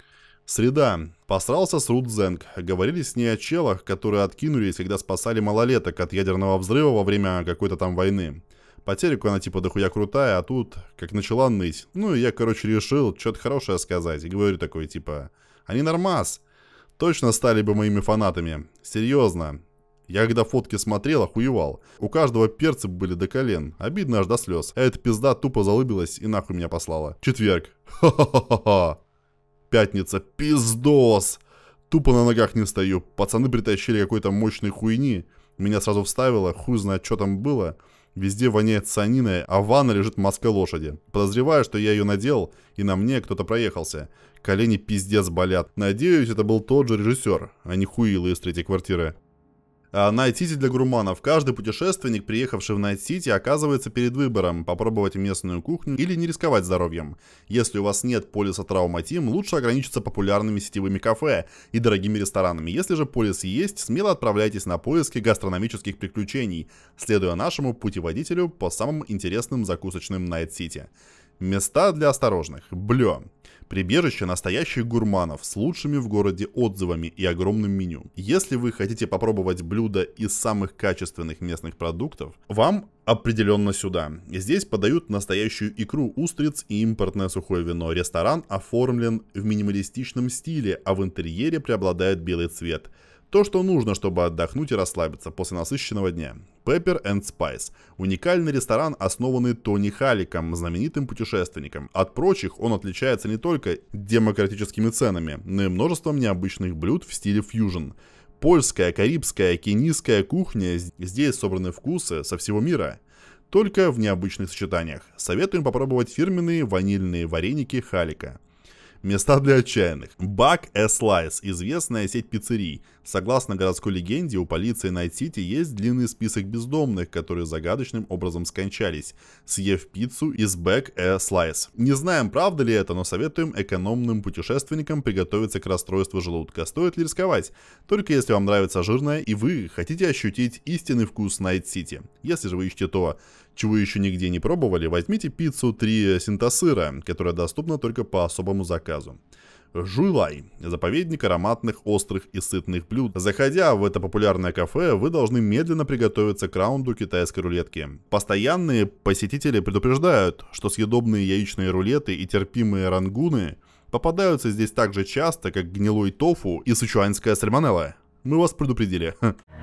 Среда. Посрался с Рут Зенг. Говорили с ней о челах, которые откинулись, когда спасали малолеток от ядерного взрыва во время какой-то там войны. По телеку она типа дохуя крутая, а тут как начала ныть. Ну и я, короче, решил что-то хорошее сказать. И говорю такой типа, они нормас. Точно стали бы моими фанатами. Серьезно. Я когда фотки смотрел, охуевал. У каждого перцы были до колен. Обидно аж до слез. А эта пизда тупо залыбилась и нахуй меня послала. Четверг. Ха-ха-ха-ха. Пятница. Пиздос. Тупо на ногах не стою. Пацаны притащили какой-то мощной хуйни. Меня сразу вставило. Хуй знает, что там было. Везде воняет цианиной, а в ванной лежит маска лошади. Подозреваю, что я ее надел, и на мне кто-то проехался. Колени пиздец болят. Надеюсь, это был тот же режиссер, а не хуило из третьей квартиры. А Найт-Сити для гурманов. Каждый путешественник, приехавший в Найт-Сити, оказывается перед выбором попробовать местную кухню или не рисковать здоровьем. Если у вас нет полиса Trauma Team, лучше ограничиться популярными сетевыми кафе и дорогими ресторанами. Если же полис есть, смело отправляйтесь на поиски гастрономических приключений, следуя нашему путеводителю по самым интересным закусочным Найт-Сити. Места для осторожных. Блё. Прибежище настоящих гурманов с лучшими в городе отзывами и огромным меню. Если вы хотите попробовать блюда из самых качественных местных продуктов, вам определенно сюда. Здесь подают настоящую икру устриц и импортное сухое вино. Ресторан оформлен в минималистичном стиле, а в интерьере преобладает белый цвет. То, что нужно, чтобы отдохнуть и расслабиться после насыщенного дня. Pepper and Spice. Уникальный ресторан, основанный Тони Халиком, знаменитым путешественником. От прочих он отличается не только демократическими ценами, но и множеством необычных блюд в стиле фьюжн. Польская, карибская, кенийская кухня. Здесь собраны вкусы со всего мира. Только в необычных сочетаниях. Советуем попробовать фирменные ванильные вареники Халика. Места для отчаянных. Buck a Slice. Известная сеть пиццерий. Согласно городской легенде, у полиции Найт-Сити есть длинный список бездомных, которые загадочным образом скончались, съев пиццу из Buck a Slice. Не знаем, правда ли это, но советуем экономным путешественникам приготовиться к расстройству желудка. Стоит ли рисковать? Только если вам нравится жирное и вы хотите ощутить истинный вкус Найт-Сити. Если же вы ищете то, чего еще нигде не пробовали, возьмите пиццу три синтосыра, которая доступна только по особому заказу. Жуйлай. Заповедник ароматных, острых и сытных блюд. Заходя в это популярное кафе, вы должны медленно приготовиться к раунду китайской рулетки. Постоянные посетители предупреждают, что съедобные яичные рулеты и терпимые рангуны попадаются здесь так же часто, как гнилой тофу и сычуанская сальмонелла. Мы вас предупредили.